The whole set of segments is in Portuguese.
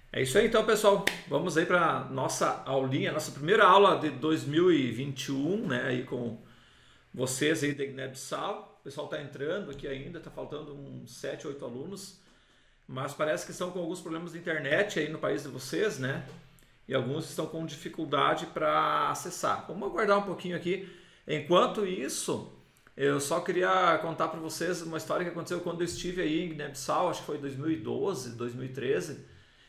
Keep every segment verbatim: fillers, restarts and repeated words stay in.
É isso aí então, pessoal. Vamos aí para nossa aulinha, nossa primeira aula de dois mil e vinte e um, né, aí com vocês aí da Guiné-Bissau. O pessoal está entrando aqui ainda, está faltando uns sete, oito alunos, mas parece que estão com alguns problemas de internet aí no país de vocês, né? E alguns estão com dificuldade para acessar. Vamos aguardar um pouquinho aqui. Enquanto isso, eu só queria contar para vocês uma história que aconteceu quando eu estive aí em Guiné-Bissau, acho que foi dois mil e doze, dois mil e treze.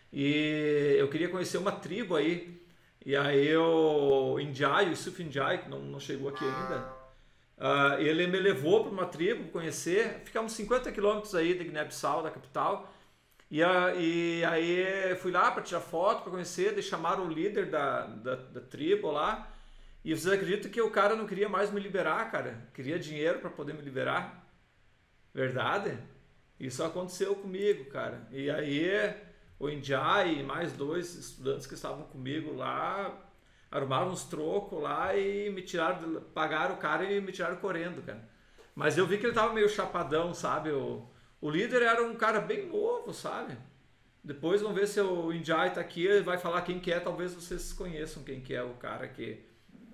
E eu queria conhecer uma tribo aí. E aí o Indiai, o Yusuf Indiai, que não, não chegou aqui ainda, ah, ele me levou para uma tribo conhecer. Ficamos cinquenta quilômetros aí de Guiné-Bissau, da capital. E, a- e aí fui lá para tirar foto, para conhecer, daí chamaram o líder da, da, da tribo lá. E vocês acreditam que o cara não queria mais me liberar, cara? Queria dinheiro para poder me liberar? Verdade? Isso aconteceu comigo, cara. E aí o Indiai e mais dois estudantes que estavam comigo lá arrumaram uns trocos lá e me tiraram, pagaram o cara e me tiraram correndo, cara. Mas eu vi que ele tava meio chapadão, sabe? O, o líder era um cara bem novo, sabe? Depois vamos ver se o Indiai tá aqui, ele vai falar quem que é, talvez vocês conheçam quem que é o cara que,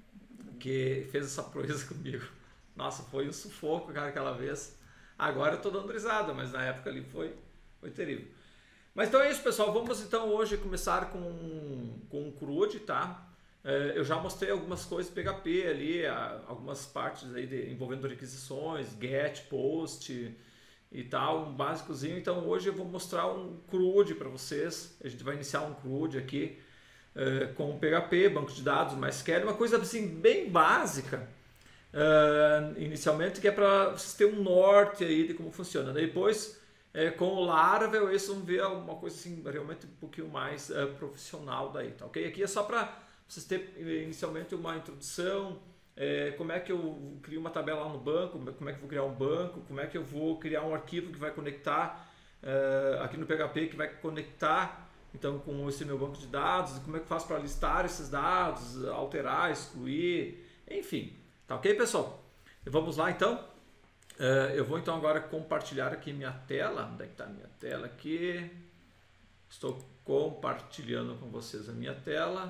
que fez essa proeza comigo. Nossa, foi um sufoco, cara, aquela vez. Agora eu tô dando risada, mas na época ali foi, foi terrível. Mas então é isso, pessoal. Vamos então hoje começar com, com o CRUD, tá? É, eu já mostrei algumas coisas P H P ali, a- algumas partes aí de- envolvendo requisições, get, post e tal, um básicozinho. Então hoje eu vou mostrar um CRUD para vocês. A gente vai iniciar um CRUD aqui é, com P H P, banco de dados, MySQL, uma coisa assim bem básica ah, inicialmente, que é para vocês terem um norte aí de como funciona. Depois, é, com o Laravel, eles vão ver uma coisa assim, realmente um pouquinho mais ah, profissional daí, tá ok? Aqui é só para vocês terem inicialmente uma introdução, é, como é que eu crio uma tabela lá no banco, como é que eu vou criar um banco, como é que eu vou criar um arquivo que vai conectar ah, aqui no P H P, que vai conectar então com esse meu banco de dados, como é que eu faço para listar esses dados, alterar, excluir, enfim. Tá ok, pessoal? Vamos lá então. Eh, eu vou então agora compartilhar aqui minha tela. Onde é que está a minha tela aqui? Estou compartilhando com vocês a minha tela.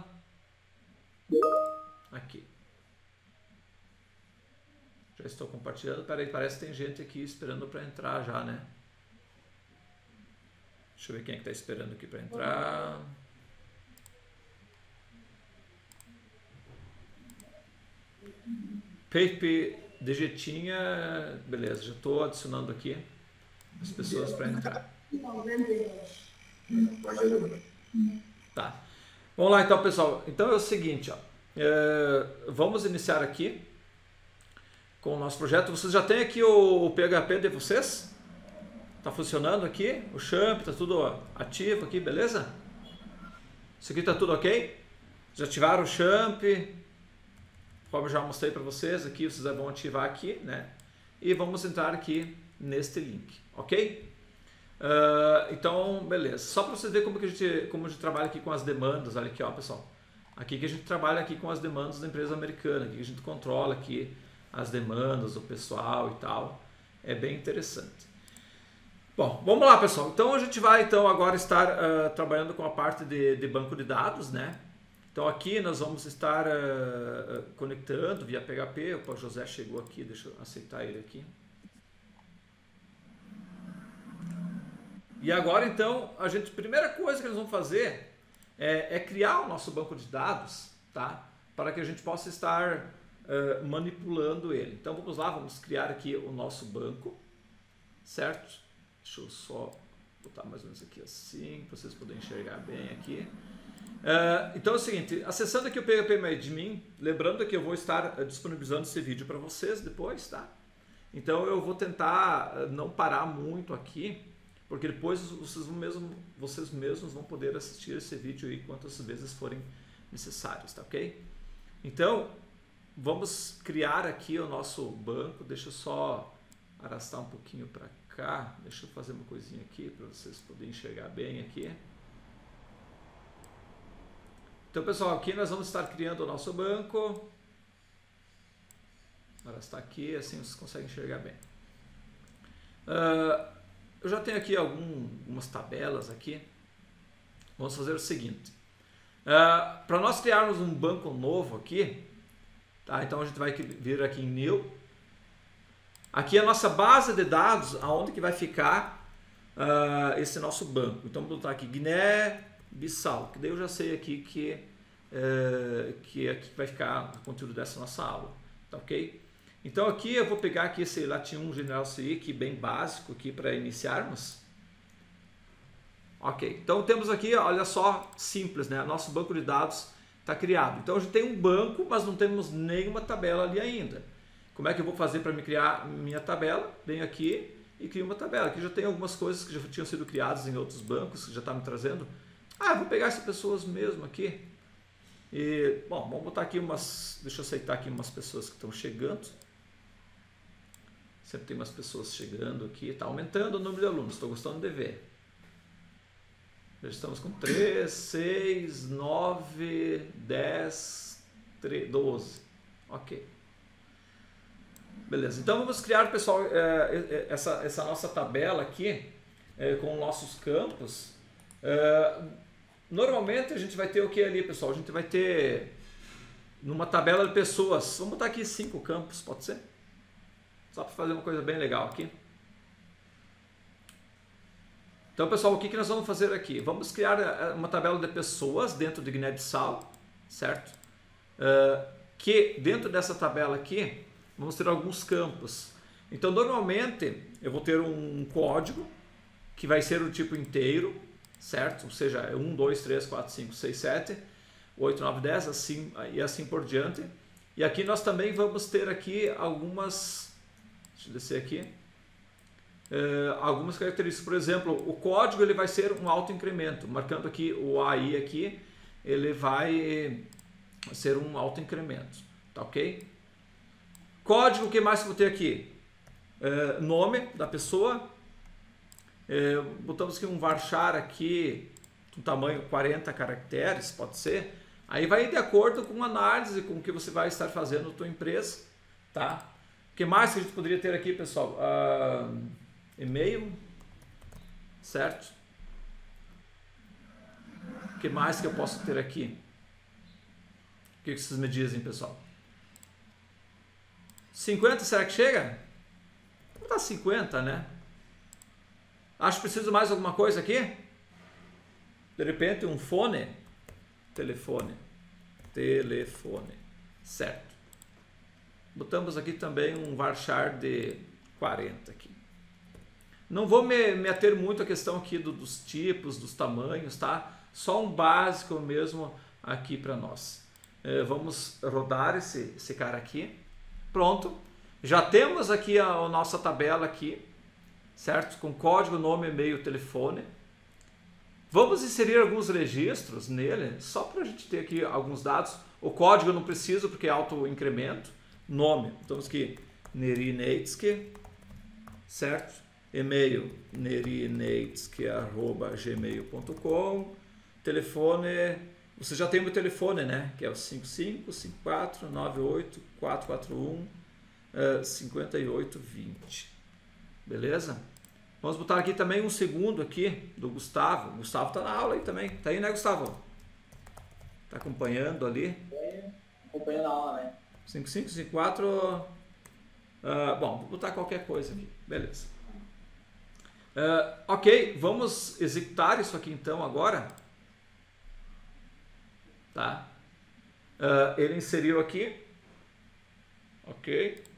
Aqui. Já estou compartilhando. Peraí, parece que tem gente aqui esperando para entrar já, né? Deixa eu ver quem é que está esperando aqui para entrar. Pepe de Jetinha. Beleza, já estou adicionando aqui as pessoas para entrar. Tá. Vamos lá então, pessoal. Então é o seguinte, ó. É, vamos iniciar aqui com o nosso projeto. Vocês já têm aqui o, o P H P de vocês? Tá funcionando aqui? O champ tá tudo ativo aqui, beleza? Isso aqui tá tudo ok? Já ativaram o champ? Como eu já mostrei para vocês aqui, vocês vão ativar aqui, né? E vamos entrar aqui neste link, ok? Uh, então, beleza. Só para vocês verem como que a gente, como a gente trabalha aqui com as demandas, olha aqui, ó, pessoal. Aqui que a gente trabalha aqui com as demandas da empresa americana, aqui que a gente controla aqui as demandas do pessoal e tal. É bem interessante. Bom, vamos lá, pessoal. Então a gente vai então agora estar uh, trabalhando com a parte de, de banco de dados, né? Então aqui nós vamos estar uh, conectando via P H P. Opa, o José chegou aqui, deixa eu aceitar ele aqui. E agora então, a gente, primeira coisa que nós vamos fazer é, é criar o nosso banco de dados, tá? Para que a gente possa estar uh, manipulando ele. Então vamos lá, vamos criar aqui o nosso banco, certo? Deixa eu só botar mais ou menos aqui assim, para vocês poderem enxergar bem aqui. Uh, então é o seguinte, acessando aqui o P H P My Admin, lembrando que eu vou estar disponibilizando esse vídeo para vocês depois, tá? Então eu vou tentar não parar muito aqui, porque depois vocês, mesmo, vocês mesmos vão poder assistir esse vídeo aí quantas vezes forem necessários, tá ok? Então, vamos criar aqui o nosso banco. Deixa eu só arrastar um pouquinho para cá. Deixa eu fazer uma coisinha aqui para vocês poderem enxergar bem aqui. Então, pessoal, aqui nós vamos estar criando o nosso banco. Arrastar aqui, assim vocês conseguem enxergar bem. Uh, Eu já tenho aqui algum, algumas tabelas aqui vamos fazer o seguinte. Uh, para nós criarmos um banco novo aqui, tá? Então a gente vai vir aqui em New. Aqui é a nossa base de dados, aonde que vai ficar uh, esse nosso banco. Então vou botar aqui Guiné-Bissau, que daí eu já sei aqui que, uh, que aqui vai ficar o conteúdo dessa nossa aula, tá ok? Então aqui eu vou pegar aqui esse Latin um General C I, que bem básico aqui para iniciarmos. Ok, então temos aqui, olha só, simples, né? Nosso banco de dados está criado. Então a gente tem um banco, mas não temos nenhuma tabela ali ainda. Como é que eu vou fazer para me criar minha tabela? Venho aqui e crio uma tabela. Aqui já tem algumas coisas que já tinham sido criadas em outros bancos, que já está me trazendo. Ah, eu vou pegar essas pessoas mesmo aqui. E, bom, vamos botar aqui umas, deixa eu aceitar aqui umas pessoas que estão chegando. Sempre tem umas pessoas chegando aqui, está aumentando o número de alunos, estou gostando de ver. Já estamos com três, seis, nove, dez, doze. Ok. Beleza, então vamos criar, pessoal, essa, essa nossa tabela aqui com nossos campos. Normalmente a gente vai ter o que ali, pessoal? A gente vai ter numa tabela de pessoas. Vamos botar aqui cinco campos, pode ser? Só para fazer uma coisa bem legal aqui. Então, pessoal, o que, que nós vamos fazer aqui? Vamos criar uma tabela de pessoas dentro de Guiné-Bissau, certo? Uh, que dentro dessa tabela aqui, vamos ter alguns campos. Então, normalmente, eu vou ter um código que vai ser o tipo inteiro, certo? Ou seja, um, dois, três, quatro, cinco, seis, sete, oito, nove, dez, assim, e assim por diante. E aqui nós também vamos ter aqui algumas... Deixa eu descer aqui. Uh, algumas características, por exemplo, o código ele vai ser um autoincremento, marcando aqui o A I aqui, ele vai ser um autoincremento, tá ok? Código, o que mais que eu vou ter aqui? Uh, nome da pessoa, uh, botamos aqui um varchar aqui, um tamanho quarenta caracteres, pode ser, aí vai de acordo com a análise, com o que você vai estar fazendo na tua empresa, tá? O que mais que a gente poderia ter aqui, pessoal? Uh, E-mail, certo? O que mais que eu posso ter aqui? O que vocês me dizem, pessoal? cinquenta, será que chega? Vou dar cinquenta, né? Acho que preciso mais alguma coisa aqui? De repente um fone? Telefone. Telefone. Certo. Botamos aqui também um varchar de quarenta aqui. Não vou me, me ater muito à questão aqui do, dos tipos, dos tamanhos, tá? Só um básico mesmo aqui para nós. É, vamos rodar esse, esse cara aqui. Pronto. Já temos aqui a, a nossa tabela aqui, certo? Com código, nome, e-mail, telefone. Vamos inserir alguns registros nele, só para a gente ter aqui alguns dados. O código eu não preciso porque é auto-incremento. Nome, então aqui Nerineitsky, certo? E-mail nerineitsky arroba gmail ponto com. Telefone, você já tem o meu telefone, né? Que é o cinco cinco, cinco quatro, nove oito, quatro quatro um, cinco oito dois zero. Beleza? Vamos botar aqui também um segundo aqui do Gustavo. O Gustavo está na aula aí também. Tá aí, né, Gustavo? Tá acompanhando ali. É, acompanhando a aula, né? cinco cinco, cinco quatro. Uh, bom, vou botar qualquer coisa aqui. Beleza. Uh, ok, vamos executar isso aqui então agora. Tá? Uh, ele inseriu aqui. Ok.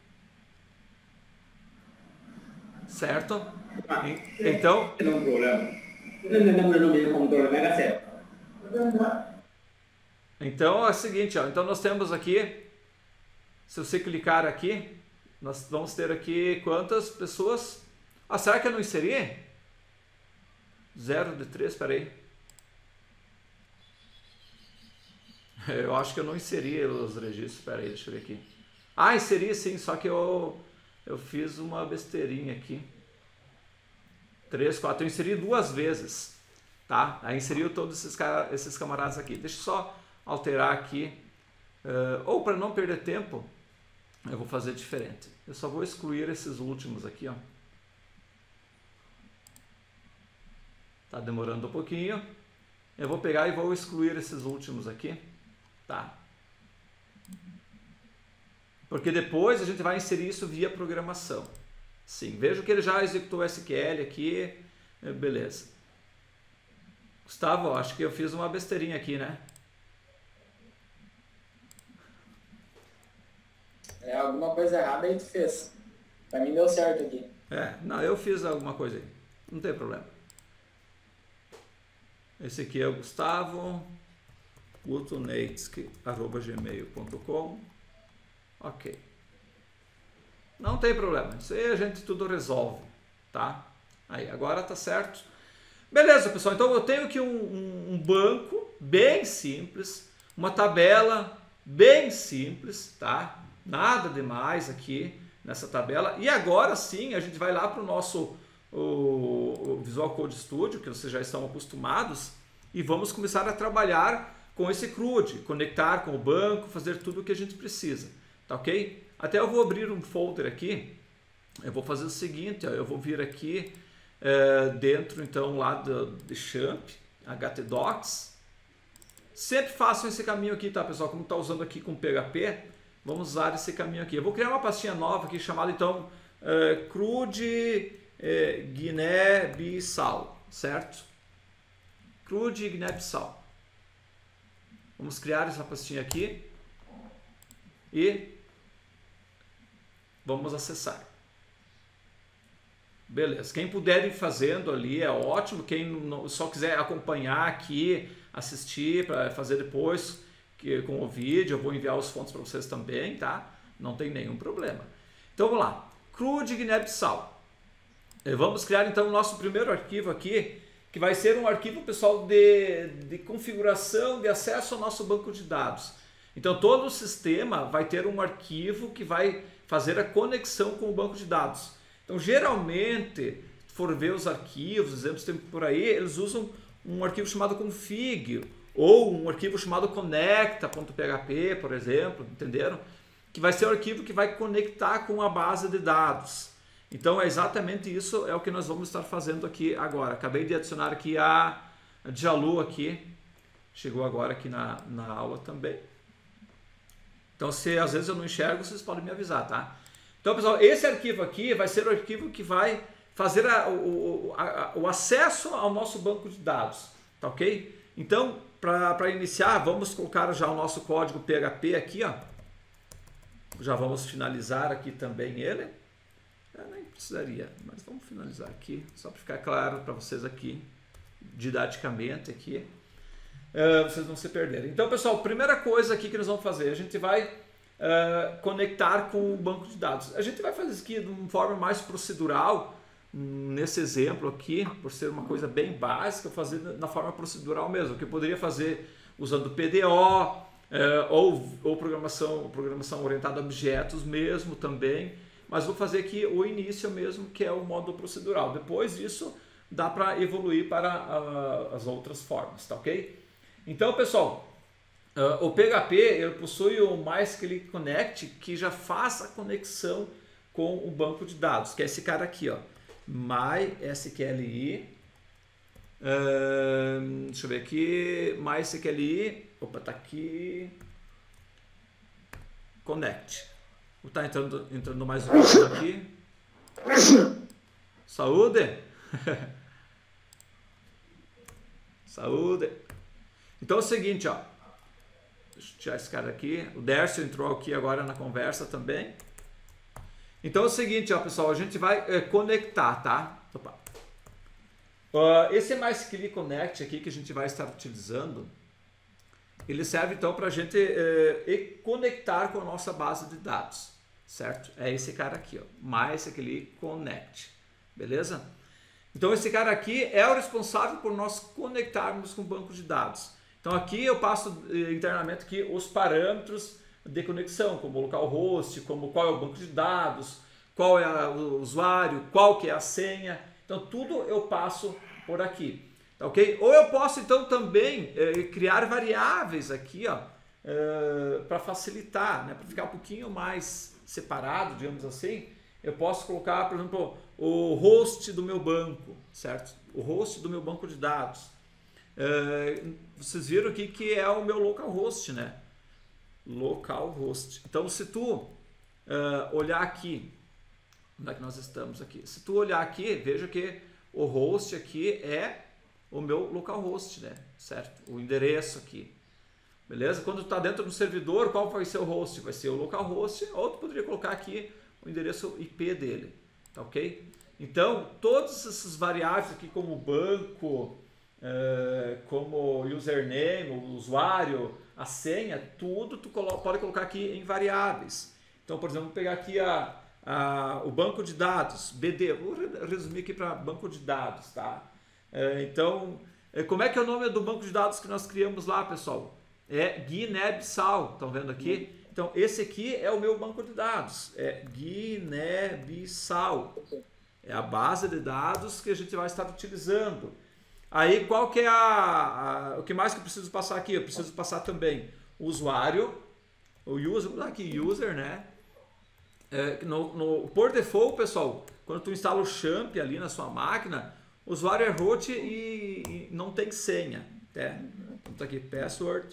Certo? Então. Então é o seguinte, ó, então nós temos aqui, se você clicar aqui, nós vamos ter aqui quantas pessoas? Ah, será que eu não inseri? zero de três, espera aí. Eu acho que eu não inseri os registros, espera aí, deixa eu ver aqui. Ah, inseri sim, só que eu, eu fiz uma besteirinha aqui. três, quatro, eu inseri duas vezes, tá? Aí inseriu todos esses, cara, esses camaradas aqui. Deixa eu só alterar aqui, uh, ou para não perder tempo, eu vou fazer diferente. Eu só vou excluir esses últimos aqui, ó. Tá demorando um pouquinho. Eu vou pegar e vou excluir esses últimos aqui, tá? Porque depois a gente vai inserir isso via programação. Sim, vejo que ele já executou o S Q L aqui, beleza. Gustavo, acho que eu fiz uma besteirinha aqui, né? É, alguma coisa errada aí tu fez. Pra mim deu certo aqui. É, não, eu fiz alguma coisa aí. Não tem problema. Esse aqui é o Gustavo, gutonetsky arroba gmail ponto com. Ok. Não tem problema. Isso aí a gente tudo resolve, tá? Aí, agora tá certo. Beleza, pessoal. Então eu tenho aqui um, um, um banco bem simples, uma tabela bem simples, tá? Nada demais aqui nessa tabela. E agora sim, a gente vai lá para o nosso o, o Visual Code Studio, que vocês já estão acostumados, e vamos começar a trabalhar com esse C R U D, conectar com o banco, fazer tudo o que a gente precisa, tá ok? Até eu vou abrir um folder aqui. Eu vou fazer o seguinte, ó, eu vou vir aqui é, dentro então lá do, de Champ, htdocs. Sempre façam esse caminho aqui, tá, pessoal? Como está usando aqui com P H P, vamos usar esse caminho aqui. Eu vou criar uma pastinha nova aqui chamada então é, C R U D é, Guiné-Bissau, certo? C R U D Guiné-Bissau. Vamos criar essa pastinha aqui e vamos acessar. Beleza. Quem puder ir fazendo ali é ótimo. Quem não, só quiser acompanhar aqui, assistir para fazer depois que, com o vídeo, eu vou enviar os fontes para vocês também, tá? Não tem nenhum problema. Então vamos lá. C R U D Guiné-Bissau. Vamos criar então o nosso primeiro arquivo aqui, que vai ser um arquivo, pessoal, de, de configuração, de acesso ao nosso banco de dados. Então todo o sistema vai ter um arquivo que vai fazer a conexão com o banco de dados. Então geralmente, se for ver os arquivos, exemplos que tem por aí, eles usam um arquivo chamado config ou um arquivo chamado conecta.php, por exemplo, entenderam? Que vai ser o arquivo que vai conectar com a base de dados. Então é exatamente isso, é o que nós vamos estar fazendo aqui agora. Acabei de adicionar aqui a Djalu aqui, chegou agora aqui na, na aula também. Então se às vezes eu não enxergo, vocês podem me avisar, tá? Então pessoal, esse arquivo aqui vai ser o arquivo que vai fazer a, o, a, o acesso ao nosso banco de dados, tá ok? Então para iniciar, vamos colocar já o nosso código P H P aqui, ó. Já vamos finalizar aqui também ele. Eu nem precisaria, mas vamos finalizar aqui, só para ficar claro para vocês aqui, didaticamente aqui, uh, vocês não se perderem. Então, pessoal, primeira coisa aqui que nós vamos fazer, a gente vai uh, conectar com o banco de dados. A gente vai fazer isso aqui de uma forma mais procedural, nesse exemplo aqui, por ser uma coisa bem básica, fazer na forma procedural mesmo, que eu poderia fazer usando P D O, uh, ou, ou programação, programação orientada a objetos mesmo também, mas vou fazer aqui o início mesmo, que é o modo procedural. Depois disso, dá para evoluir para uh, as outras formas, tá ok? Então, pessoal, uh, o P H P ele possui o MySQL Connect, que já faz a conexão com o banco de dados, que é esse cara aqui, ó, MySQLi, uh, deixa eu ver aqui, MySQLi, opa, tá aqui, Connect. Está entrando, entrando mais um aqui. Saúde! Saúde! Então é o seguinte, ó. Deixa eu tirar esse cara aqui. O Dércio entrou aqui agora na conversa também. Então é o seguinte, ó, pessoal. A gente vai é, conectar, tá? Opa. Uh, esse MySQL Connect aqui que a gente vai estar utilizando, ele serve então para a gente é, conectar com a nossa base de dados, certo? É esse cara aqui, ó, MySQL Connect, beleza? Então esse cara aqui é o responsável por nós conectarmos com o banco de dados. Então aqui eu passo eh, internamente aqui os parâmetros de conexão, como localhost, como qual é o banco de dados, qual é a, o usuário, qual que é a senha. Então tudo eu passo por aqui. Ok? Ou eu posso então também eh, criar variáveis aqui, ó, eh, para facilitar, né, para ficar um pouquinho mais separado, digamos assim. Eu posso colocar, por exemplo, o host do meu banco, certo? O host do meu banco de dados. Uh, vocês viram aqui que é o meu localhost, né? Localhost. Então, se tu uh, olhar aqui, onde é que nós estamos aqui? Se tu olhar aqui, veja que o host aqui é o meu localhost, né? Certo? O endereço aqui. Beleza? Quando tu está dentro do servidor, qual vai ser o host? Vai ser o localhost, ou tu poderia colocar aqui o endereço I P dele. Tá ok? Então, todas essas variáveis aqui, como banco, uh, como username, o usuário, a senha, tudo tu colo pode colocar aqui em variáveis. Então, por exemplo, vou pegar aqui a, a, o banco de dados, B D, vou resumir aqui para banco de dados, tá? Uh, então, como é que é o nome do banco de dados que nós criamos lá, pessoal? É Guiné-Bissau, estão vendo aqui? Então, esse aqui é o meu banco de dados, é Guiné-Bissau. É a base de dados que a gente vai estar utilizando. Aí, qual que é a, a, o que mais que eu preciso passar aqui? Eu preciso passar também o usuário, o user, vou dar aqui user, né? É, no, no, por default, pessoal, quando tu instala o Champ ali na sua máquina, o usuário é root e, e não tem senha. Né? Então, tá aqui, password.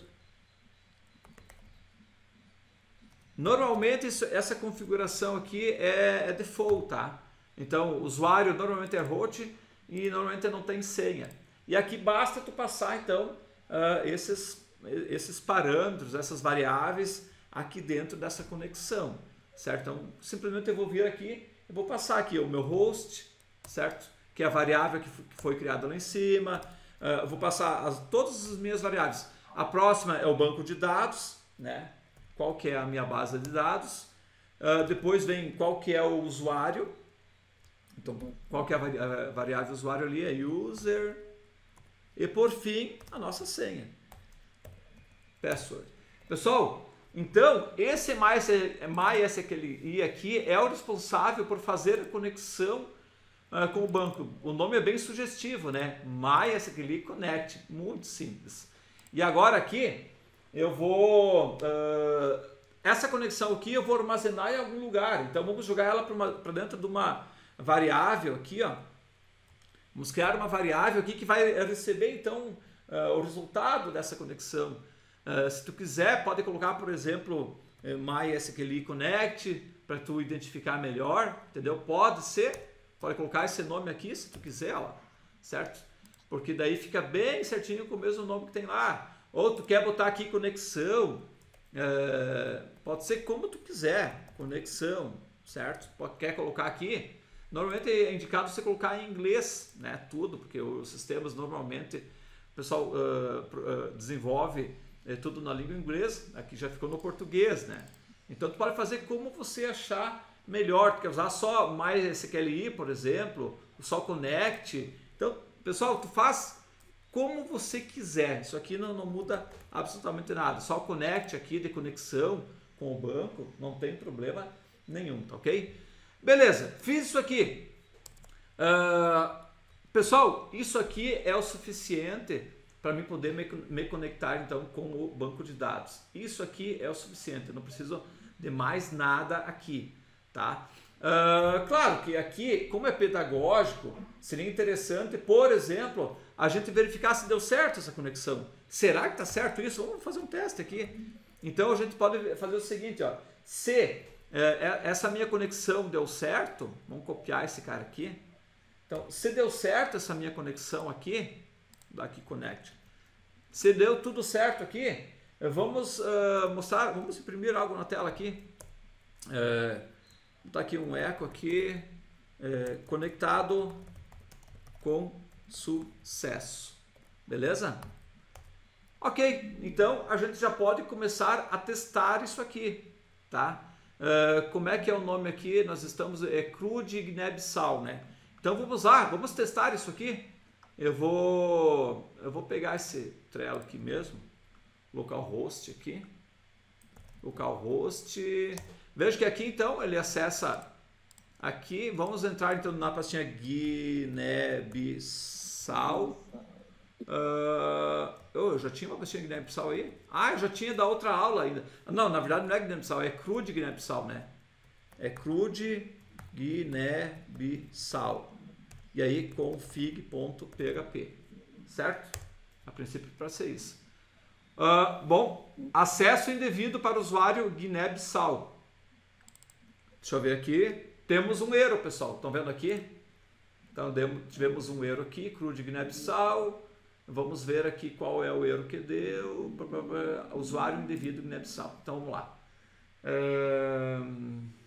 Normalmente, isso, essa configuração aqui é, é default, tá? Então, o usuário normalmente é root e normalmente não tem senha. E aqui basta tu passar, então, uh, esses, esses parâmetros, essas variáveis aqui dentro dessa conexão, certo? Então, simplesmente eu vou vir aqui, eu vou passar aqui o meu host, certo? Que é a variável que foi criada lá em cima. Uh, eu vou passar as, todas as minhas variáveis. A próxima é o banco de dados, né? Qual que é a minha base de dados. Uh, depois vem qual que é o usuário. Então, qual que é a variável usuário ali? É user. E por fim, a nossa senha. Password. Pessoal, então, esse MySQLi aqui é o responsável por fazer a conexão uh, com o banco. O nome é bem sugestivo, né? MySQLi Connect. Muito simples. E agora aqui, eu vou... Uh, essa conexão aqui eu vou armazenar em algum lugar. Então, vamos jogar ela para dentro de uma variável aqui, ó. Vamos criar uma variável aqui que vai receber, então, uh, o resultado dessa conexão. Uh, se tu quiser, pode colocar, por exemplo, MySQLi Connect, para tu identificar melhor, entendeu? Pode ser, pode colocar esse nome aqui, se tu quiser, ó, certo? Porque daí fica bem certinho com o mesmo nome que tem lá. Ou tu quer botar aqui conexão, uh, pode ser como tu quiser, conexão, certo? Pode, quer colocar aqui... Normalmente é indicado você colocar em inglês, né, tudo, porque os sistemas normalmente, o pessoal uh, uh, desenvolve uh, tudo na língua inglesa, aqui já ficou no português, né? Então tu pode fazer como você achar melhor, tu quer usar só MySQLi, por exemplo, só Connect. Então, pessoal, tu faz como você quiser, isso aqui não, não muda absolutamente nada, só o Connect aqui de conexão com o banco, não tem problema nenhum, tá ok? Beleza, fiz isso aqui. Uh, pessoal, isso aqui é o suficiente para mim poder me, me conectar então com o banco de dados. Isso aqui é o suficiente, eu não preciso de mais nada aqui, tá? Uh, claro que aqui, como é pedagógico, seria interessante, por exemplo, a gente verificar se deu certo essa conexão. Será que está certo isso? Vamos fazer um teste aqui. Então a gente pode fazer o seguinte, ó, se É, essa minha conexão deu certo, vamos copiar esse cara aqui. Então, se deu certo essa minha conexão aqui, daqui connect, se deu tudo certo aqui, vamos uh, mostrar, vamos imprimir algo na tela aqui. É, vou botar aqui um eco aqui, é, conectado com sucesso, beleza? Ok, então a gente já pode começar a testar isso aqui, tá? Uh, como é que é o nome aqui? Nós estamos, é Crude Guiné-Bissau, né? Então vamos lá, vamos testar isso aqui. Eu vou, eu vou pegar esse Trello aqui mesmo, localhost aqui, localhost. Veja que aqui então ele acessa aqui. Vamos entrar então na pastinha Guiné-Bissau. Uh, oh, eu já tinha uma pastinha Guiné-Bissau aí? Ah, eu já tinha da outra aula ainda. Não, na verdade não é Guiné-Bissau, é Crude Guiné-Bissau, né? É Crude Guiné-Bissau. E aí config.php, certo? A princípio para ser isso. Uh, bom, acesso indevido para o usuário Guiné-Bissau. Deixa eu ver aqui. Temos um erro, pessoal. Estão vendo aqui? Então tivemos um erro aqui, C R U de Guiné-Bissau. Vamos ver aqui qual é o erro que deu. Usuário indevido Guiné-Bissau. Então vamos lá. Um,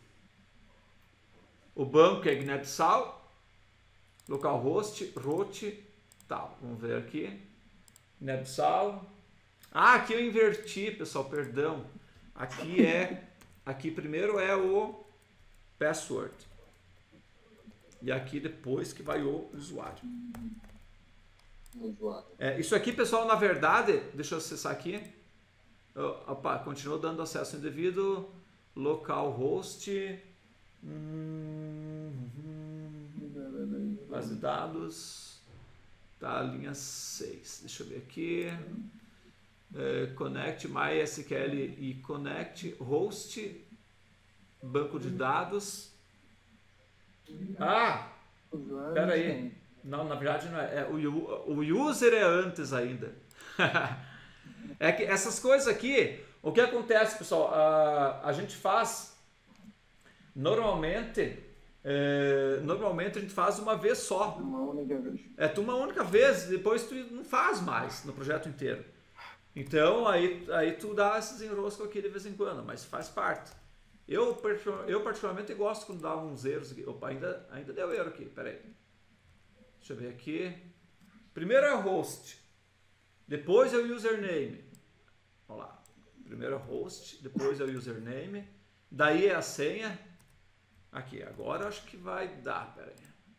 o banco é Guiné-Bissau. Localhost, root, tal. Vamos ver aqui. Guiné-Bissau. Ah, aqui eu inverti, pessoal, perdão. Aqui é, aqui primeiro é o password. E aqui depois que vai o usuário. Usuário. É, isso aqui, pessoal, na verdade, deixa eu acessar aqui. Opa, continua dando acesso indevido. Localhost. Hum, hum, base de dados. Tá, linha seis. Deixa eu ver aqui. É, connect MySQL e Connect Host. Banco de dados. Ah! Espera aí. Não, na verdade não é. é o, o user é antes ainda. É que essas coisas aqui, o que acontece, pessoal? A, a gente faz normalmente, é, normalmente a gente faz uma vez só. Uma única vez. É tu uma única vez, depois tu não faz mais no projeto inteiro. Então aí, aí tu dá esses enroscos aqui de vez em quando, mas faz parte. Eu, eu particularmente gosto quando dá uns erros aqui. Opa, ainda, ainda deu erro aqui, peraí. Deixa eu ver aqui. Primeiro é o host, depois é o username. Vamos lá. Primeiro é o host, depois é o username, daí é a senha. Aqui, agora acho que vai dar, peraí.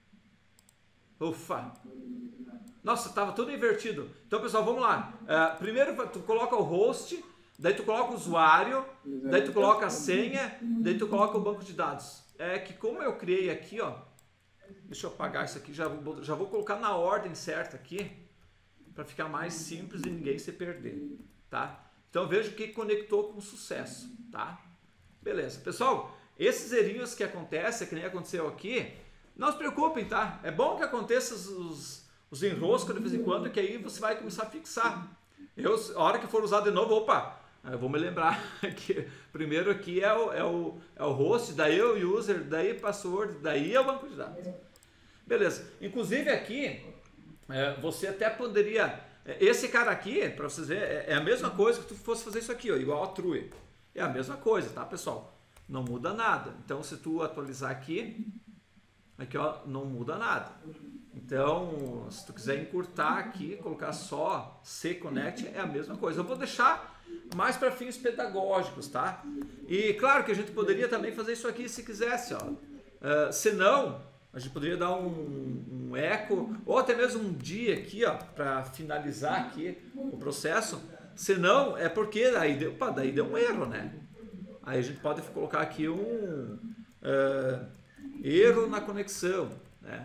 Ufa! Nossa, estava tudo invertido. Então, pessoal, vamos lá. Uh, primeiro tu coloca o host, daí tu coloca o usuário, daí tu coloca a senha, daí tu coloca o banco de dados. É que como eu criei aqui, ó, deixa eu apagar isso aqui, já vou, já vou colocar na ordem certa aqui, para ficar mais simples e ninguém se perder, tá? Então veja que conectou com sucesso, tá? Beleza. Pessoal, esses errinhos que acontecem, que nem aconteceu aqui, não se preocupem, tá? É bom que aconteça os, os enroscos de vez em quando, que aí você vai começar a fixar. Eu, a hora que for usar de novo, opa, eu vou me lembrar que primeiro aqui é o, é o, é o host, daí é o user, daí password, daí é o banco de dados. Beleza. Inclusive aqui, é, você até poderia... Esse cara aqui, para vocês verem, é a mesma coisa que tu fosse fazer isso aqui, ó, igual a true. É a mesma coisa, tá, pessoal? Não muda nada. Então, se tu atualizar aqui, aqui, ó, não muda nada. Então, se tu quiser encurtar aqui, colocar só C-Connect, é a mesma coisa. Eu vou deixar mais para fins pedagógicos, tá? E claro que a gente poderia também fazer isso aqui se quisesse, ó. Uh, se não, a gente poderia dar um, um eco, ou até mesmo um dia aqui, ó, para finalizar aqui o processo. Se não, é porque daí deu, opa, daí deu um erro, né? Aí a gente pode colocar aqui um uh, erro na conexão, né?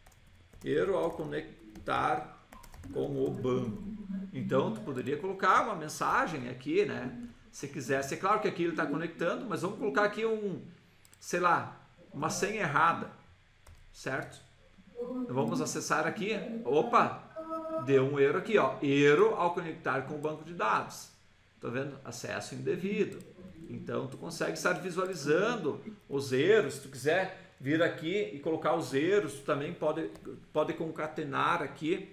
Erro ao conectar com o banco. Então, tu poderia colocar uma mensagem aqui, né? Se quisesse. É claro que aqui ele está conectando, mas vamos colocar aqui um, sei lá, uma senha errada, certo? Vamos acessar aqui. Opa, deu um erro aqui, ó. Erro ao conectar com o banco de dados. Tá vendo? Acesso indevido. Então, tu consegue estar visualizando os erros. Se tu quiser vir aqui e colocar os erros, tu também pode, pode concatenar aqui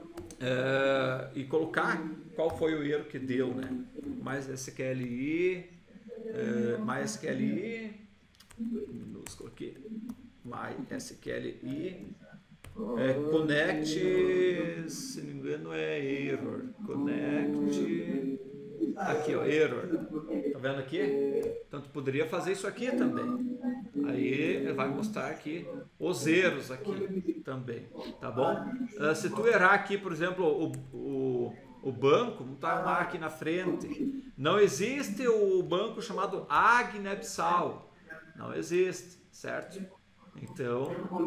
é, e colocar qual foi o erro que deu, né? Mais S Q L I, é, mais S Q L I, minúsculo aqui, mais S Q L I, é, connect, se não me engano é error, connect, aqui ó, error, tá vendo aqui? Então tu poderia fazer isso aqui também. Aí ele vai mostrar aqui os erros aqui também, tá bom? Uh, se tu errar aqui, por exemplo, o, o, o banco, não está lá aqui na frente, não existe o banco chamado Guiné-Bissau, não existe, certo? Então,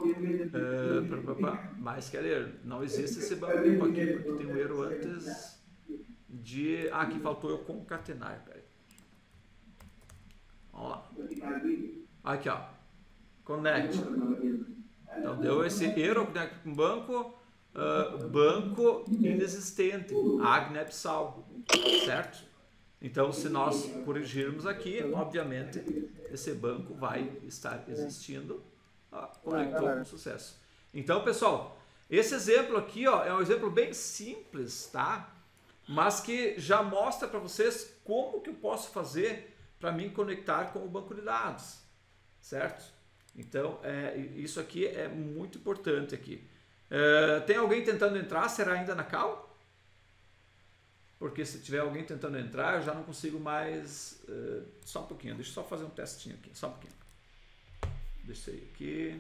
uh, mais que erro, não existe esse banco aqui, porque tem um erro antes de... Ah, aqui faltou eu concatenar, peraí. Vamos lá. Aqui, ó. Connect. Então, deu esse erro conecta com o banco. uh, banco inexistente, a Guiné-Bissau, certo? Então, se nós corrigirmos aqui, obviamente, esse banco vai estar existindo. Ó, conectou com sucesso. Então, pessoal, esse exemplo aqui, ó, é um exemplo bem simples, tá? Mas que já mostra para vocês como que eu posso fazer para me conectar com o banco de dados, certo? Então, é, isso aqui é muito importante aqui. É, tem alguém tentando entrar? Será ainda na cal? Porque se tiver alguém tentando entrar, eu já não consigo mais... Uh, só um pouquinho, deixa eu só fazer um testinho aqui, só um pouquinho. Deixa eu ir aqui.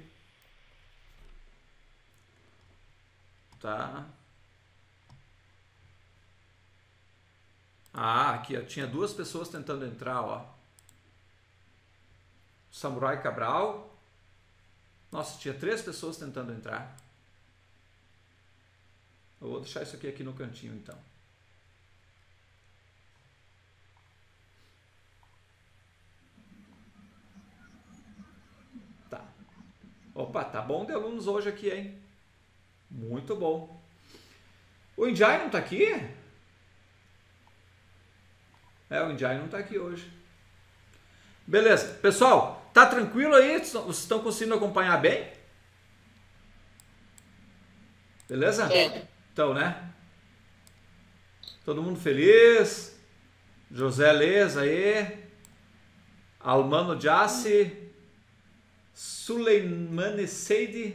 Tá. Ah, aqui ó, tinha duas pessoas tentando entrar, ó. Samurai Cabral. Nossa, tinha três pessoas tentando entrar. Eu vou deixar isso aqui, aqui no cantinho, então. Tá. Opa, tá bom de alunos hoje aqui, hein? Muito bom. O Indiai não tá aqui? É, o Indiai não tá aqui hoje. Beleza. Pessoal, tá tranquilo aí? Vocês estão conseguindo acompanhar bem? Beleza? É. Então, né? Todo mundo feliz? José Leza aí. Almano Jassi. Suleimane Seide.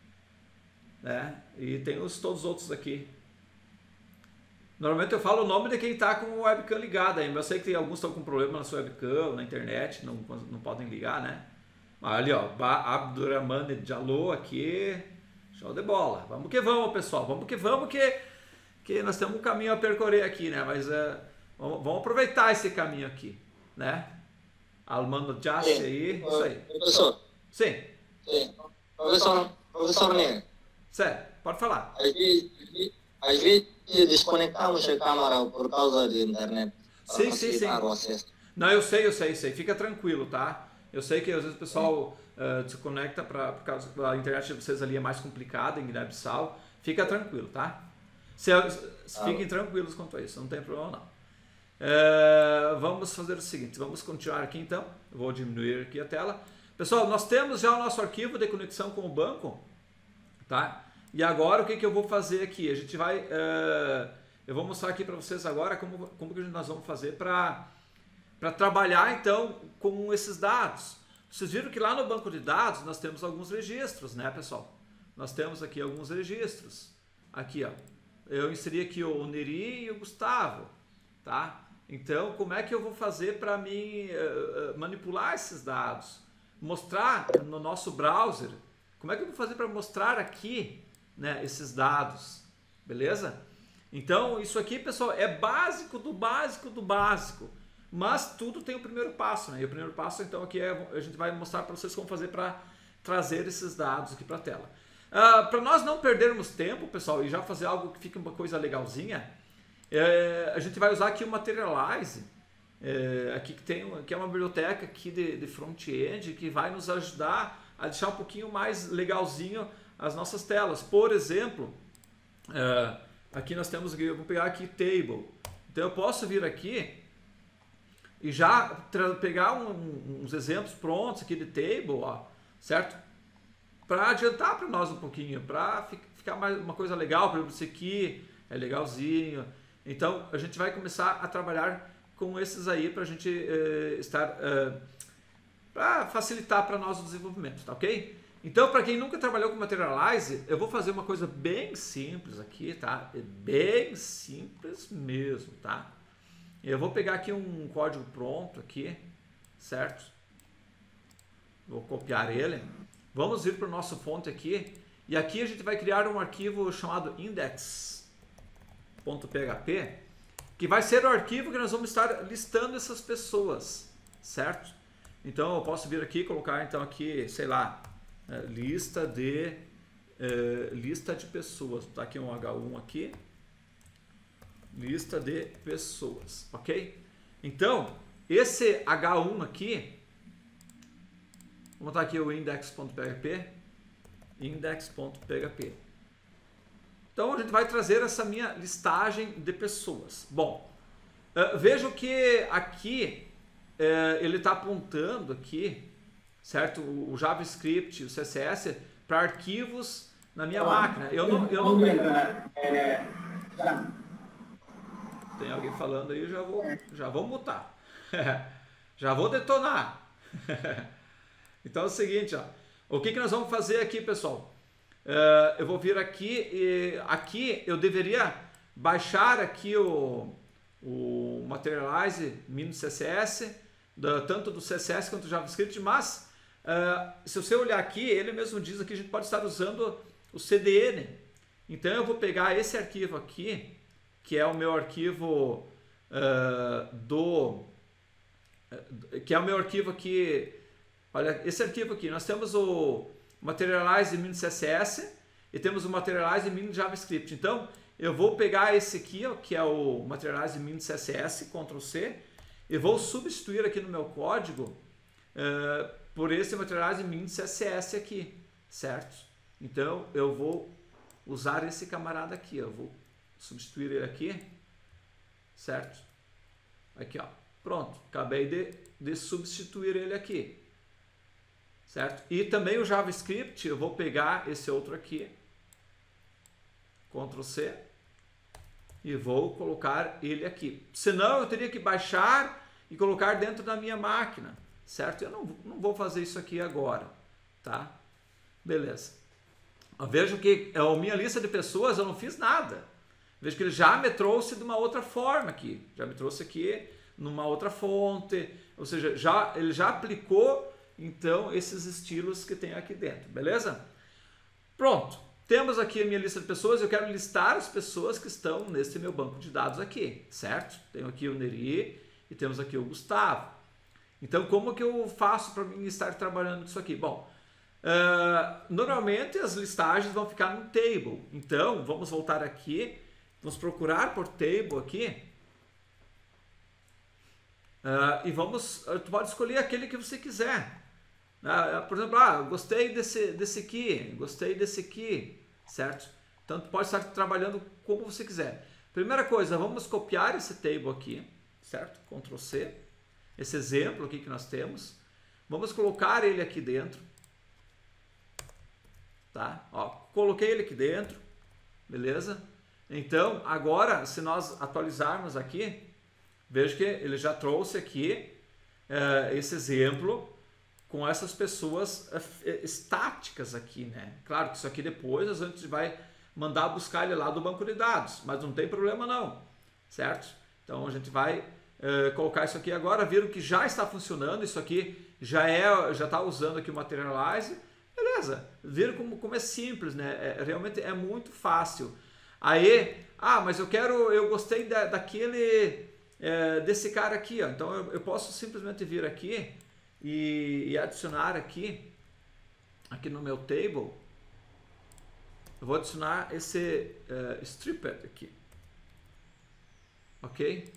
Né? E tem os, todos os outros aqui. Normalmente eu falo o nome de quem está com o webcam ligado aí. Mas eu sei que tem, alguns estão com problema na sua webcam, na internet, não, não podem ligar, né? Mas ali, ó, Abdurrahman Jalou aqui. Show de bola. Vamos que vamos, pessoal. Vamos que vamos, que, que nós temos um caminho a percorrer aqui, né? Mas uh, vamos, vamos aproveitar esse caminho aqui, né? Almano Jassi aí. Isso aí. Professor. Sim. Sim. Professor, professor Nene. Sério, pode falar. Às vezes, às vezes desconectamos a câmera por causa da internet. Sim, sim, sim. Não, eu sei, eu sei, eu sei. Fica tranquilo, tá? Eu sei que às vezes o pessoal uh, desconecta pra, por causa da internet de vocês ali é mais complicada em Guiné-Bissau. Fica tranquilo, tá? Se, se ah, fiquem tranquilos quanto a isso, não tem problema não. Uh, vamos fazer o seguinte, vamos continuar aqui então. Eu vou diminuir aqui a tela. Pessoal, nós temos já o nosso arquivo de conexão com o banco, tá? E agora o que, que eu vou fazer aqui? A gente vai... Uh, eu vou mostrar aqui para vocês agora como, como que nós vamos fazer para para trabalhar então com esses dados. Vocês viram que lá no banco de dados nós temos alguns registros, né, pessoal? Nós temos aqui alguns registros. Aqui, ó. Eu inseri aqui o Neri e o Gustavo, tá? Então, como é que eu vou fazer para mim uh, manipular esses dados? Mostrar no nosso browser. Como é que eu vou fazer para mostrar aqui, né, esses dados? Beleza? Então, isso aqui, pessoal, é básico do básico do básico. Mas tudo tem o primeiro passo, né? E o primeiro passo, então, aqui é a gente vai mostrar para vocês como fazer para trazer esses dados aqui para a tela. Uh, para nós não perdermos tempo, pessoal, e já fazer algo que fique uma coisa legalzinha, é, a gente vai usar aqui o Materialize, é, aqui que tem que é uma biblioteca aqui de, de front-end que vai nos ajudar a deixar um pouquinho mais legalzinho as nossas telas. Por exemplo, é, aqui nós temos, eu vou pegar aqui Table. Então eu posso vir aqui e já pegar um, uns exemplos prontos aqui de Table, ó, certo? Para adiantar para nós um pouquinho, para ficar mais uma coisa legal. Por exemplo, esse aqui é legalzinho. Então a gente vai começar a trabalhar com esses aí para a gente eh, estar eh, para facilitar para nós o desenvolvimento, tá ok? Então, para quem nunca trabalhou com Materialize, eu vou fazer uma coisa bem simples aqui, tá? É bem simples mesmo, tá? Eu vou pegar aqui um código pronto aqui, certo? Vou copiar ele. Vamos vir para o nosso fonte aqui. E aqui a gente vai criar um arquivo chamado index ponto p h p, que vai ser o arquivo que nós vamos estar listando essas pessoas, certo? Então eu posso vir aqui e colocar então aqui, sei lá, lista de eh, lista de pessoas. Tá aqui um H um aqui. Lista de pessoas, ok? Então, esse H um aqui, vou botar aqui o index ponto p h p, index ponto p h p. Então a gente vai trazer essa minha listagem de pessoas. Bom, uh, vejo que aqui uh, ele está apontando aqui, certo? O, o JavaScript, o C S S para arquivos na minha máquina. Eu não, eu não... Tem alguém falando aí, já vou, já vou mutar. Já vou detonar. Então é o seguinte, ó. O que, que nós vamos fazer aqui, pessoal? Uh, eu vou vir aqui e aqui eu deveria baixar aqui o, o Materialize Mini C S S, da, tanto do C S S quanto do JavaScript, mas uh, se você olhar aqui, ele mesmo diz que a gente pode estar usando o C D N. Então eu vou pegar esse arquivo aqui, que é o meu arquivo uh, do... que é o meu arquivo aqui, olha, esse arquivo aqui, nós temos o Materialize Mini C S S e temos o Materialize Mini JavaScript. Então, eu vou pegar esse aqui, ó, que é o Materialize Mini C S S, control C, e vou substituir aqui no meu código uh, por esse Materialize Mini C S S aqui, certo? Então, eu vou usar esse camarada aqui, eu vou substituir ele aqui, certo? Aqui, ó. Pronto, acabei de, de substituir ele aqui, certo? E também o JavaScript, eu vou pegar esse outro aqui, control C, e vou colocar ele aqui. Senão eu teria que baixar e colocar dentro da minha máquina, certo? Eu não, não vou fazer isso aqui agora, tá? Beleza. Eu vejo que a minha lista de pessoas eu não fiz nada. Vejo que ele já me trouxe de uma outra forma aqui, já me trouxe aqui numa outra fonte, ou seja, já, ele já aplicou então esses estilos que tem aqui dentro, beleza? Pronto, temos aqui a minha lista de pessoas, eu quero listar as pessoas que estão nesse meu banco de dados aqui, certo? Tenho aqui o Neri e temos aqui o Gustavo. Então, como que eu faço para mim estar trabalhando isso aqui? Bom, uh, normalmente as listagens vão ficar no table, então vamos voltar aqui, vamos procurar por table aqui, Uh, e vamos, tu pode escolher aquele que você quiser. Uh, por exemplo, ah, gostei desse, desse aqui, gostei desse aqui, certo? Então tu pode estar trabalhando como você quiser. Primeira coisa, vamos copiar esse table aqui, certo? control C, esse exemplo aqui que nós temos. Vamos colocar ele aqui dentro. Tá? Ó, coloquei ele aqui dentro, beleza? Então, agora, se nós atualizarmos aqui, veja que ele já trouxe aqui uh, esse exemplo com essas pessoas uh, estáticas aqui, né? Claro que isso aqui depois a gente vai mandar buscar ele lá do banco de dados, mas não tem problema não, certo? Então a gente vai uh, colocar isso aqui agora, viram que já está funcionando, isso aqui já é, já está usando aqui o Materialize, beleza? Viram como, como é simples, né? É, realmente é muito fácil. Aí, ah, mas eu quero, eu gostei da, daquele... É, desse cara aqui, ó. Então eu, eu posso simplesmente vir aqui e, e adicionar aqui, aqui no meu table, eu vou adicionar esse uh, stripped aqui, ok?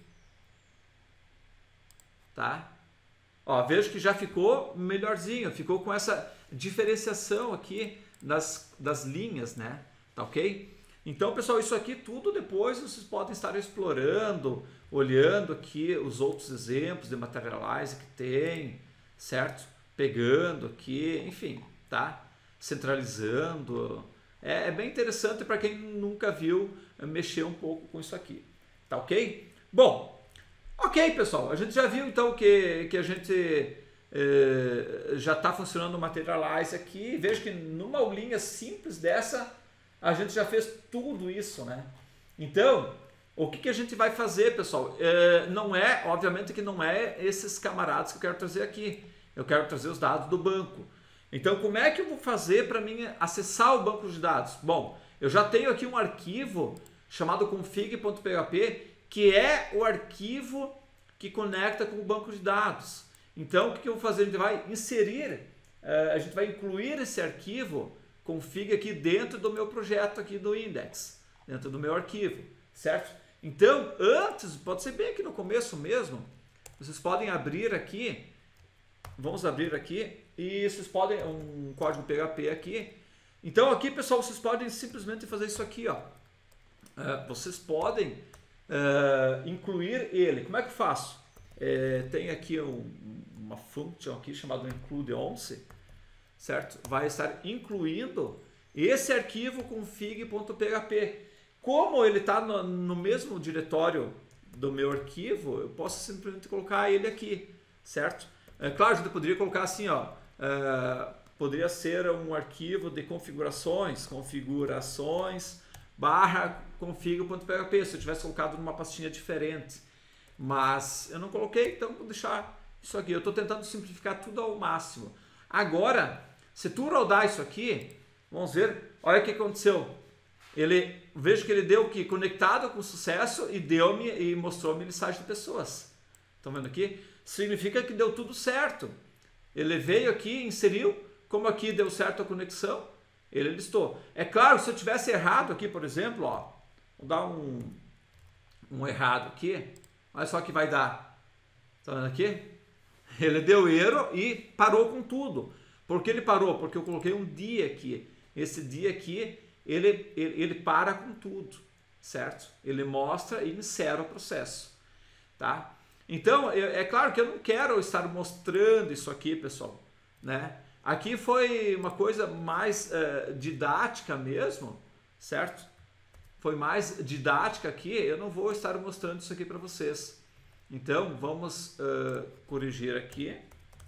Tá? Ó, vejo que já ficou melhorzinho, ficou com essa diferenciação aqui das, das linhas, né? Tá ok? Então, pessoal, isso aqui tudo depois vocês podem estar explorando, olhando aqui os outros exemplos de Materialize que tem, certo? Pegando aqui, enfim, tá? Centralizando. É, é bem interessante para quem nunca viu mexer um pouco com isso aqui, tá ok? Bom, ok, pessoal, a gente já viu então que, que a gente eh, já está funcionando o Materialize aqui. Veja que numa aulinha simples dessa, a gente já fez tudo isso, né? Então, o que, que a gente vai fazer, pessoal? É, não é, obviamente que não é esses camaradas que eu quero trazer aqui. Eu quero trazer os dados do banco. Então, como é que eu vou fazer para mim acessar o banco de dados? Bom, eu já tenho aqui um arquivo chamado config.php, que é o arquivo que conecta com o banco de dados. Então, o que, que eu vou fazer? A gente vai inserir, a gente vai incluir esse arquivo config aqui dentro do meu projeto aqui do index, dentro do meu arquivo, certo? Então, antes, pode ser bem aqui no começo mesmo, vocês podem abrir aqui, vamos abrir aqui, e vocês podem, um código P H P aqui. Então aqui, pessoal, vocês podem simplesmente fazer isso aqui, ó, uh, vocês podem uh, incluir ele. Como é que eu faço? É, tem aqui um, uma function aqui chamada include once, certo? Vai estar incluindo esse arquivo config.php. Como ele está no, no mesmo diretório do meu arquivo, eu posso simplesmente colocar ele aqui, certo? É claro, a gente poderia colocar assim, ó, uh, poderia ser um arquivo de configurações, configurações barra config.php, se eu tivesse colocado numa pastinha diferente. Mas eu não coloquei, então vou deixar isso aqui. Eu estou tentando simplificar tudo ao máximo. Agora, se tu rodar isso aqui, vamos ver, olha o que aconteceu. Ele, vejo que ele deu que conectado com sucesso e deu-me e mostrou-me listagem de pessoas. Estão vendo aqui? Significa que deu tudo certo. Ele veio aqui, inseriu, como aqui deu certo a conexão, ele listou. É claro, se eu tivesse errado aqui, por exemplo, ó, vou dar um, um errado aqui. Olha só que vai dar. Tá vendo aqui? Ele deu erro e parou com tudo. Por que ele parou? Porque eu coloquei um dia aqui. Esse dia aqui, ele, ele, ele para com tudo, certo? Ele mostra e encerra o processo, tá? Então, é claro que eu não quero estar mostrando isso aqui, pessoal, né? Aqui foi uma coisa mais uh, didática mesmo, certo? Foi mais didática aqui, eu não vou estar mostrando isso aqui para vocês. Então, vamos uh, corrigir aqui.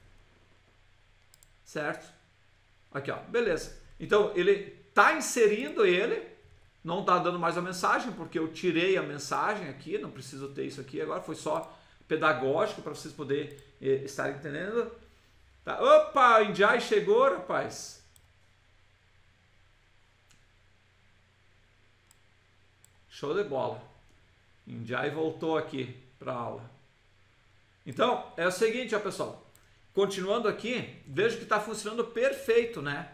Certo? Aqui, ó, beleza. Então, ele está inserindo ele, não está dando mais a mensagem, porque eu tirei a mensagem aqui, não preciso ter isso aqui agora, foi só pedagógico para vocês poderem eh, estar entendendo. Tá. Opa, Indiai chegou, rapaz. Show de bola. Indiai voltou aqui para a aula. Então, é o seguinte, ó, pessoal. Continuando aqui, vejo que está funcionando perfeito, né?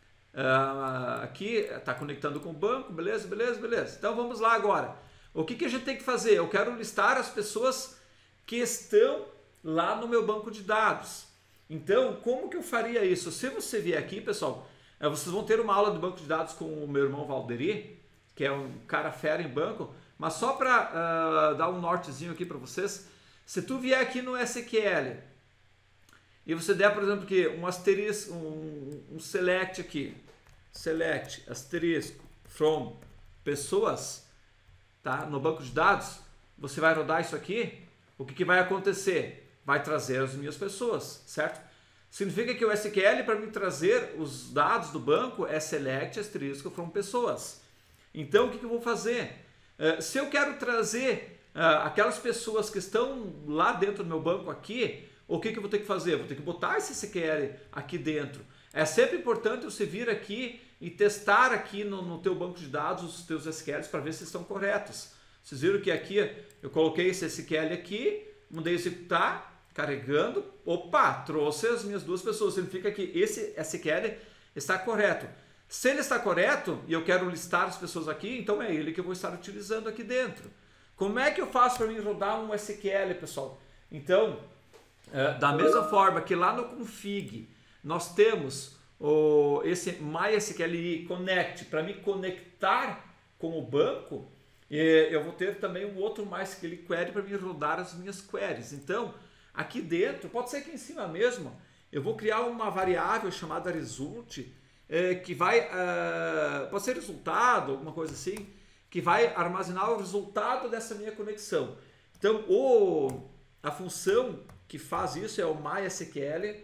Uh, aqui está conectando com o banco, beleza, beleza, beleza. Então, vamos lá agora. O que, que a gente tem que fazer? Eu quero listar as pessoas que estão lá no meu banco de dados. Então, como que eu faria isso? Se você vier aqui, pessoal, vocês vão ter uma aula de banco de dados com o meu irmão Valderi, que é um cara fera em banco, mas só para uh, dar um nortezinho aqui para vocês, se tu vier aqui no S Q L e você der, por exemplo, aqui um asterisco, um, um select aqui, select, asterisco, from pessoas, tá? No banco de dados, você vai rodar isso aqui, o que, que vai acontecer? Vai trazer as minhas pessoas, certo? Significa que o S Q L, para me trazer os dados do banco, é select, asterisco, from pessoas. Então, o que, que eu vou fazer? Uh, se eu quero trazer uh, aquelas pessoas que estão lá dentro do meu banco aqui, o que, que eu vou ter que fazer? Eu vou ter que botar esse S Q L aqui dentro. É sempre importante você vir aqui e testar aqui no, no teu banco de dados os teus S Q Ls para ver se estão corretos. Vocês viram que aqui eu coloquei esse S Q L aqui, mandei executar, carregando, opa, trouxe as minhas duas pessoas. Significa que esse S Q L está correto. Se ele está correto e eu quero listar as pessoas aqui, então é ele que eu vou estar utilizando aqui dentro. Como é que eu faço para mim rodar um S Q L, pessoal? Então, é, da mesma forma que lá no config nós temos o, esse MySQLi Connect para me conectar com o banco, e eu vou ter também um outro MySQL Query para me rodar as minhas queries. Então, aqui dentro, pode ser aqui em cima mesmo, eu vou criar uma variável chamada result, é, que vai, é, pode ser resultado, alguma coisa assim, que vai armazenar o resultado dessa minha conexão. Então, o, a função que faz isso é o MySQL,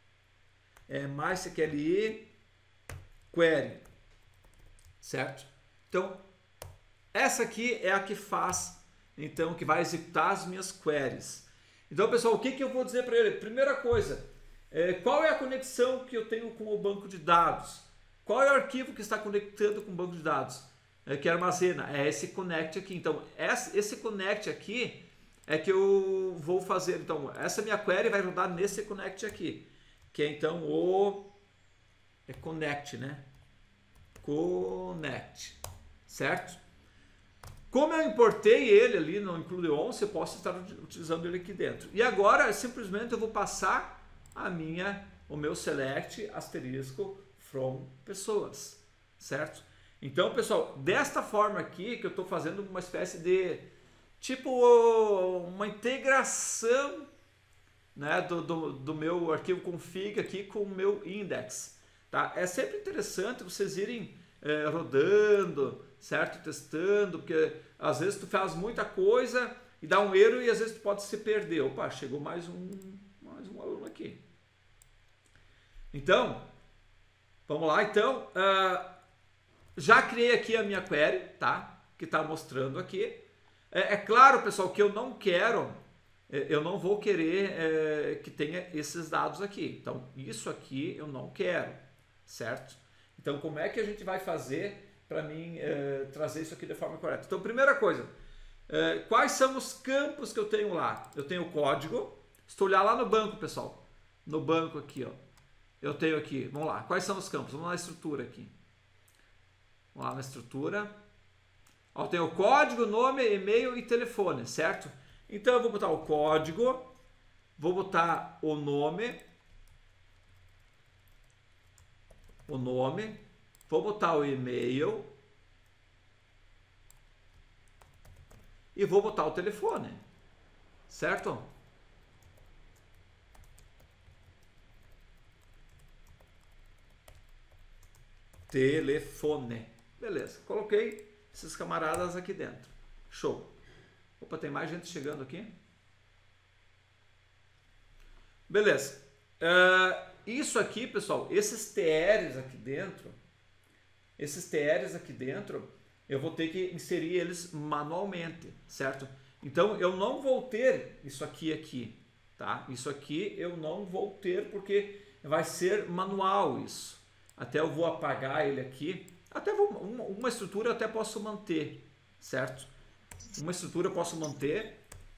é MySQLi Query, certo? Então, essa aqui é a que faz, então, que vai executar as minhas queries. Então, pessoal, o que, que eu vou dizer para ele? Primeira coisa, é, qual é a conexão que eu tenho com o banco de dados? Qual é o arquivo que está conectando com o banco de dados? É, que armazena? É esse connect aqui. Então, esse connect aqui é que eu vou fazer. Então, essa minha query vai rodar nesse connect aqui, que é então o é connect, né? Connect, certo? Como eu importei ele ali no include once, eu posso estar utilizando ele aqui dentro. E agora, simplesmente, eu vou passar a minha, o meu select asterisco from pessoas, certo? Então, pessoal, desta forma aqui que eu estou fazendo uma espécie de, tipo, uma integração, né, do, do, do meu arquivo config aqui com o meu index. Tá? É sempre interessante vocês irem é, rodando, certo? Testando, porque às vezes tu faz muita coisa e dá um erro e às vezes tu pode se perder. Opa, chegou mais um, mais um aluno aqui. Então, vamos lá. Então, uh, já criei aqui a minha query, tá? Que está mostrando aqui. É, é claro, pessoal, que eu não quero, eu não vou querer é, que tenha esses dados aqui. Então, isso aqui eu não quero, certo? Então, como é que a gente vai fazer para mim é, trazer isso aqui de forma correta? Então, primeira coisa, é, quais são os campos que eu tenho lá? Eu tenho o código, se tu olhar lá no banco, pessoal, no banco aqui, ó, eu tenho aqui, vamos lá, quais são os campos? Vamos na estrutura aqui. Vamos lá na estrutura. Ó, eu tenho o código, nome, e-mail e telefone, certo? Então, eu vou botar o código, vou botar o nome, o nome, vou botar o e-mail e vou botar o telefone, certo? Telefone. Beleza, coloquei esses camaradas aqui dentro. Show. Opa, tem mais gente chegando aqui. Beleza. Uh, isso aqui, pessoal, esses T Rs aqui dentro, esses T Rs aqui dentro, eu vou ter que inserir eles manualmente, certo? Então, eu não vou ter isso aqui aqui, tá? Isso aqui eu não vou ter porque vai ser manual isso. Até eu vou apagar ele aqui. Até vou, uma, uma estrutura eu até posso manter, certo? Uma estrutura eu posso manter.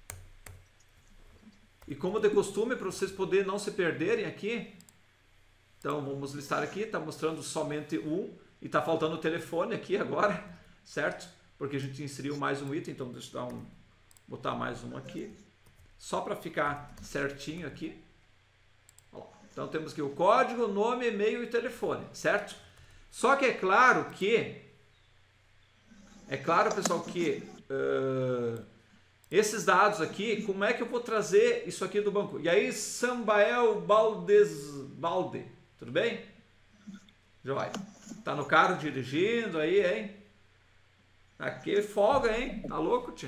E como de costume, para vocês poderem não se perderem aqui, então vamos listar aqui, está mostrando somente um e está faltando o telefone aqui agora, certo? Porque a gente inseriu mais um item, então deixa eu dar um, botar mais um aqui, só para ficar certinho aqui. Então temos aqui o código, nome, e-mail e telefone, certo? Só que é claro que, é claro, pessoal, que uh, esses dados aqui, como é que eu vou trazer isso aqui do banco? E aí, Sambael Baldes, Balde, tudo bem? Joia. Tá no carro dirigindo aí, hein? Aqui folga, hein? Tá louco, tio?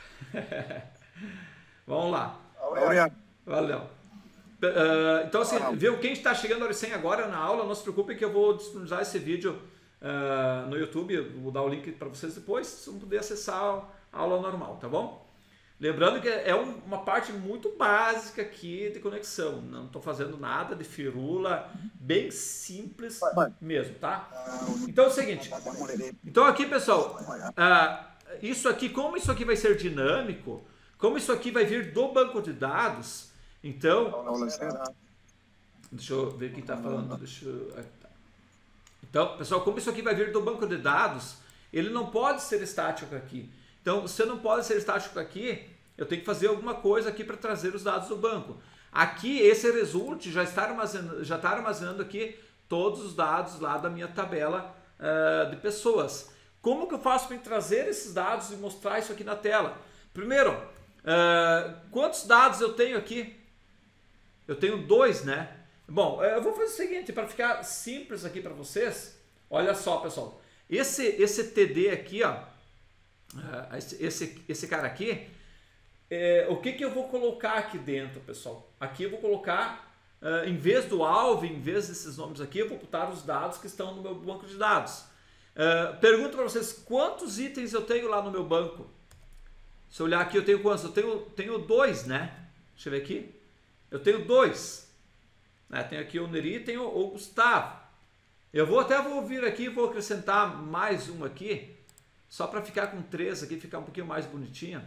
Vamos lá. Valeu. Uh, então, assim, viu? Quem está chegando recém agora na aula, não se preocupe que eu vou disponibilizar esse vídeo uh, no YouTube, vou dar o link para vocês depois, vocês vão poder acessar a aula normal, tá bom? Lembrando que é um, uma parte muito básica aqui de conexão, não estou fazendo nada de firula, bem simples mesmo, tá? Então é o seguinte, então aqui, pessoal, uh, isso aqui, como isso aqui vai ser dinâmico, como isso aqui vai vir do banco de dados, então, deixa eu ver quem está falando. Deixa eu, então, pessoal, como isso aqui vai vir do banco de dados, ele não pode ser estático aqui. Então, se não pode ser estático aqui, eu tenho que fazer alguma coisa aqui para trazer os dados do banco. Aqui, esse result já está armazenando, já está armazenando aqui todos os dados lá da minha tabela uh, de pessoas. Como que eu faço para trazer esses dados e mostrar isso aqui na tela? Primeiro, uh, quantos dados eu tenho aqui? Eu tenho dois, né? Bom, eu vou fazer o seguinte, para ficar simples aqui para vocês, olha só, pessoal, esse, esse T D aqui, ó, esse, esse, esse cara aqui, é, o que, que eu vou colocar aqui dentro, pessoal? Aqui eu vou colocar, uh, em vez do alvo, em vez desses nomes aqui, eu vou botar os dados que estão no meu banco de dados. Uh, pergunto para vocês, quantos itens eu tenho lá no meu banco? Se eu olhar aqui, eu tenho quantos? Eu tenho, tenho dois, né? Deixa eu ver aqui. Eu tenho dois, né? Tenho aqui o Neri e tenho o Gustavo. Eu vou até vou vir aqui e vou acrescentar mais um aqui, só para ficar com três aqui, ficar um pouquinho mais bonitinho.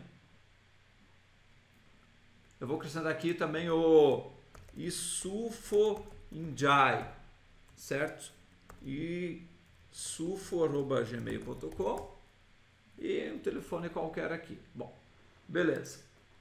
Eu vou acrescentar aqui também o Isufo Injai, certo? isufo arroba gmail ponto com e um telefone qualquer aqui. Bom, beleza.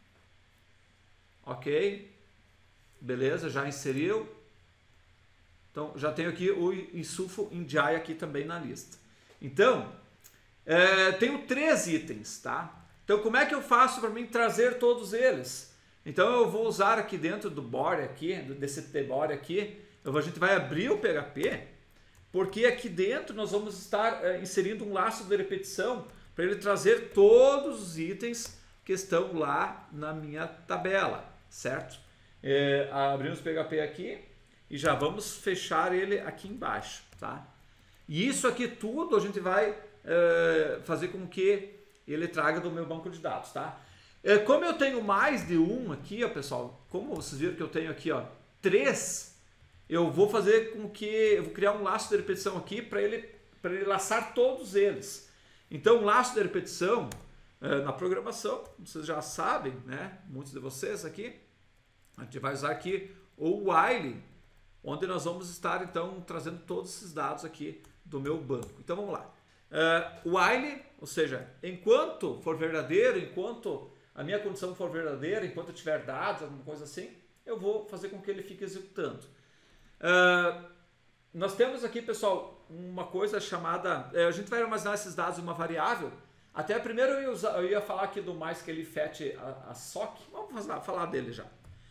Ok. Beleza, já inseriu. Então, já tenho aqui o Isufo Injai aqui também na lista. Então, é, tenho três itens, tá? Então, como é que eu faço para mim trazer todos eles? Então, eu vou usar aqui dentro do body aqui, desse tbody aqui, eu, a gente vai abrir o P H P, porque aqui dentro nós vamos estar é, inserindo um laço de repetição para ele trazer todos os itens que estão lá na minha tabela, certo? É, abrimos o P H P aqui e já vamos fechar ele aqui embaixo, tá? E isso aqui tudo a gente vai é, fazer com que ele traga do meu banco de dados, tá? É, como eu tenho mais de um aqui, ó, pessoal, como vocês viram que eu tenho aqui, ó, três, eu vou fazer com que eu vou criar um laço de repetição aqui para ele para ele laçar todos eles. Então, um laço de repetição é, na programação, vocês já sabem, né? Muitos de vocês aqui, a gente vai usar aqui o while, onde nós vamos estar então trazendo todos esses dados aqui do meu banco. Então vamos lá. Uh, while, ou seja, enquanto for verdadeiro, enquanto a minha condição for verdadeira, enquanto eu tiver dados, alguma coisa assim, eu vou fazer com que ele fique executando. Uh, nós temos aqui, pessoal, uma coisa chamada, a gente vai armazenar esses dados em uma variável. Até primeiro eu ia, usar, eu ia falar aqui do MySQL fetch a, a sock, vamos fazer, falar dele já.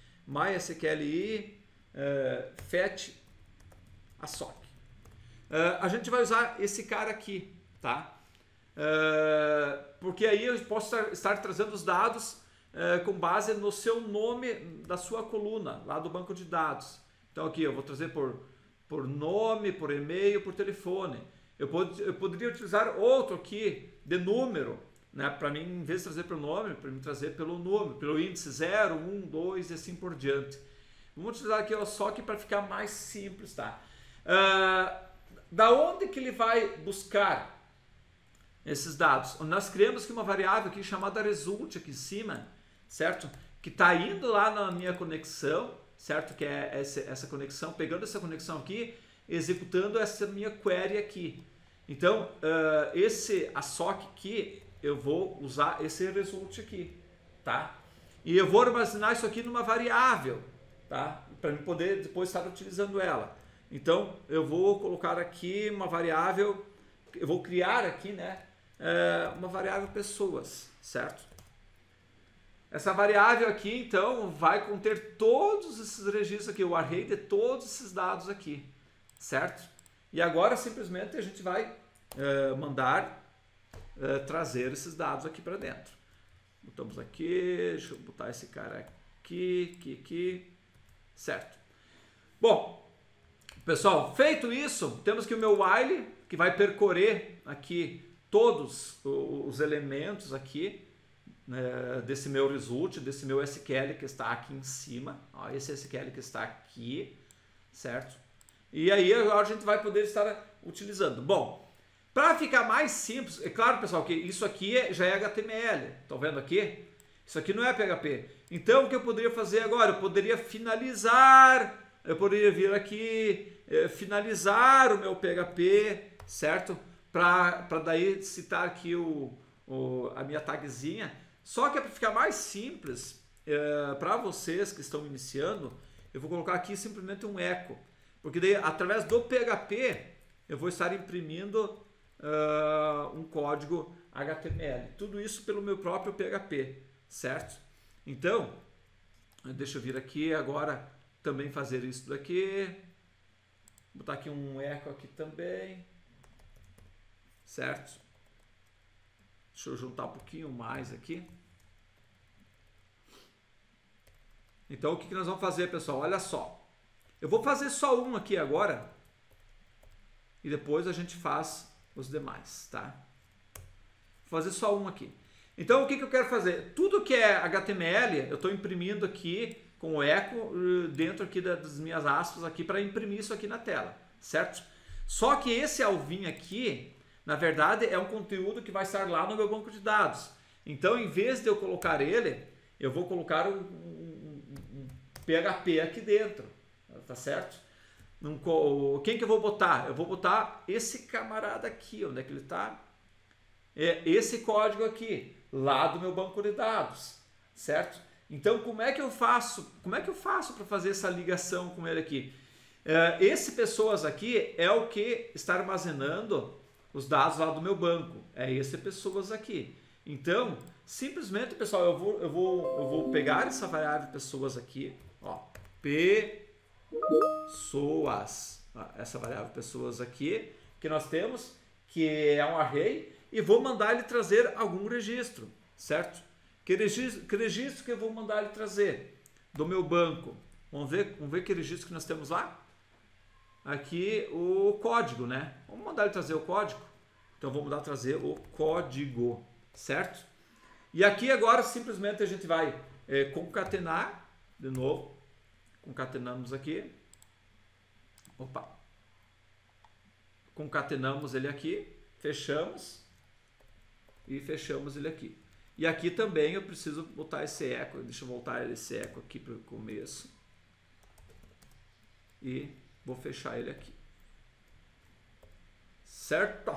MySQLi uh, fetch a sock. Uh, a gente vai usar esse cara aqui, tá? Uh, porque aí eu posso estar, estar trazendo os dados uh, com base no seu nome da sua coluna, lá do banco de dados. Então aqui eu vou trazer por, por nome, por e-mail, por telefone. Eu, pod, eu poderia utilizar outro aqui de número, né? Para mim, em vez de trazer pelo nome, para mim trazer pelo número, pelo índice zero, um, dois e assim por diante. Vamos utilizar aqui o sock para ficar mais simples, tá? Uh, da onde que ele vai buscar esses dados? Nós criamos aqui uma variável aqui chamada result aqui em cima, certo? Que está indo lá na minha conexão, certo? Que é essa, essa conexão, pegando essa conexão aqui, executando essa minha query aqui. Então, uh, esse a sock aqui, eu vou usar esse result aqui, tá? E eu vou armazenar isso aqui numa variável, tá? Para poder depois estar utilizando ela. Então, eu vou colocar aqui uma variável, eu vou criar aqui, né, uma variável pessoas, certo? Essa variável aqui, então, vai conter todos esses registros aqui, o array de todos esses dados aqui, certo? E agora, simplesmente, a gente vai uh, mandar uh, trazer esses dados aqui para dentro. Botamos aqui, deixa eu botar esse cara aqui, aqui, aqui, certo? Bom, pessoal, feito isso, temos que o meu while, que vai percorrer aqui todos os elementos aqui, né, desse meu result, desse meu S Q L que está aqui em cima. Ó, esse S Q L que está aqui, certo? E aí agora a gente vai poder estar utilizando. Bom, para ficar mais simples, é claro, pessoal, que isso aqui já é H T M L. Estão vendo aqui? Isso aqui não é P H P. Então, o que eu poderia fazer agora? Eu poderia finalizar... Eu poderia vir aqui, eh, finalizar o meu P H P, certo? Para daí citar aqui o, o, a minha tagzinha. Só que é para ficar mais simples, eh, para vocês que estão iniciando, eu vou colocar aqui simplesmente um echo. Porque daí, através do P H P, eu vou estar imprimindo uh, um código H T M L. Tudo isso pelo meu próprio P H P, certo? Então, deixa eu vir aqui agora... também fazer isso daqui, botar aqui um eco aqui também, certo? Deixa eu juntar um pouquinho mais aqui. Então o que que nós vamos fazer, pessoal? Olha só, eu vou fazer só um aqui agora e depois a gente faz os demais, tá? Vou fazer só um aqui. Então o que que eu quero fazer? Tudo que é H T M L eu estou imprimindo aqui com o eco dentro aqui das minhas aspas aqui para imprimir isso aqui na tela, certo? Só que esse alvinho aqui, na verdade, é um conteúdo que vai estar lá no meu banco de dados. Então, em vez de eu colocar ele, eu vou colocar um, um, um P H P aqui dentro, tá certo? Um, quem que eu vou botar? Eu vou botar esse camarada aqui, onde é que ele está? É esse código aqui, lá do meu banco de dados, certo? Então, como é que eu faço? Como é que eu faço para fazer essa ligação com ele aqui? Uh, esse pessoas aqui é o que está armazenando os dados lá do meu banco. É esse pessoas aqui. Então, simplesmente, pessoal, eu vou, eu vou, eu vou pegar essa variável pessoas aqui, ó, pessoas, essa variável pessoas aqui, que nós temos, que é um array, e vou mandar ele trazer algum registro, certo? Que registro, que registro que eu vou mandar ele trazer? Do meu banco. Vamos ver, vamos ver que registro que nós temos lá? Aqui o código, né? Vamos mandar ele trazer o código. Então vamos mandar trazer o código, certo? E aqui agora simplesmente a gente vai é, concatenar, de novo, concatenamos aqui. Opa! Concatenamos ele aqui, fechamos e fechamos ele aqui. E aqui também eu preciso botar esse eco, deixa eu voltar esse eco aqui para o começo. E vou fechar ele aqui. Certo?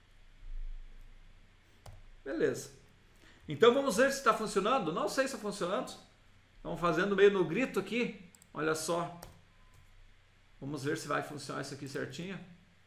Beleza. Então vamos ver se está funcionando. Não sei se está funcionando. Estamos fazendo meio no grito aqui. Olha só. Vamos ver se vai funcionar isso aqui certinho.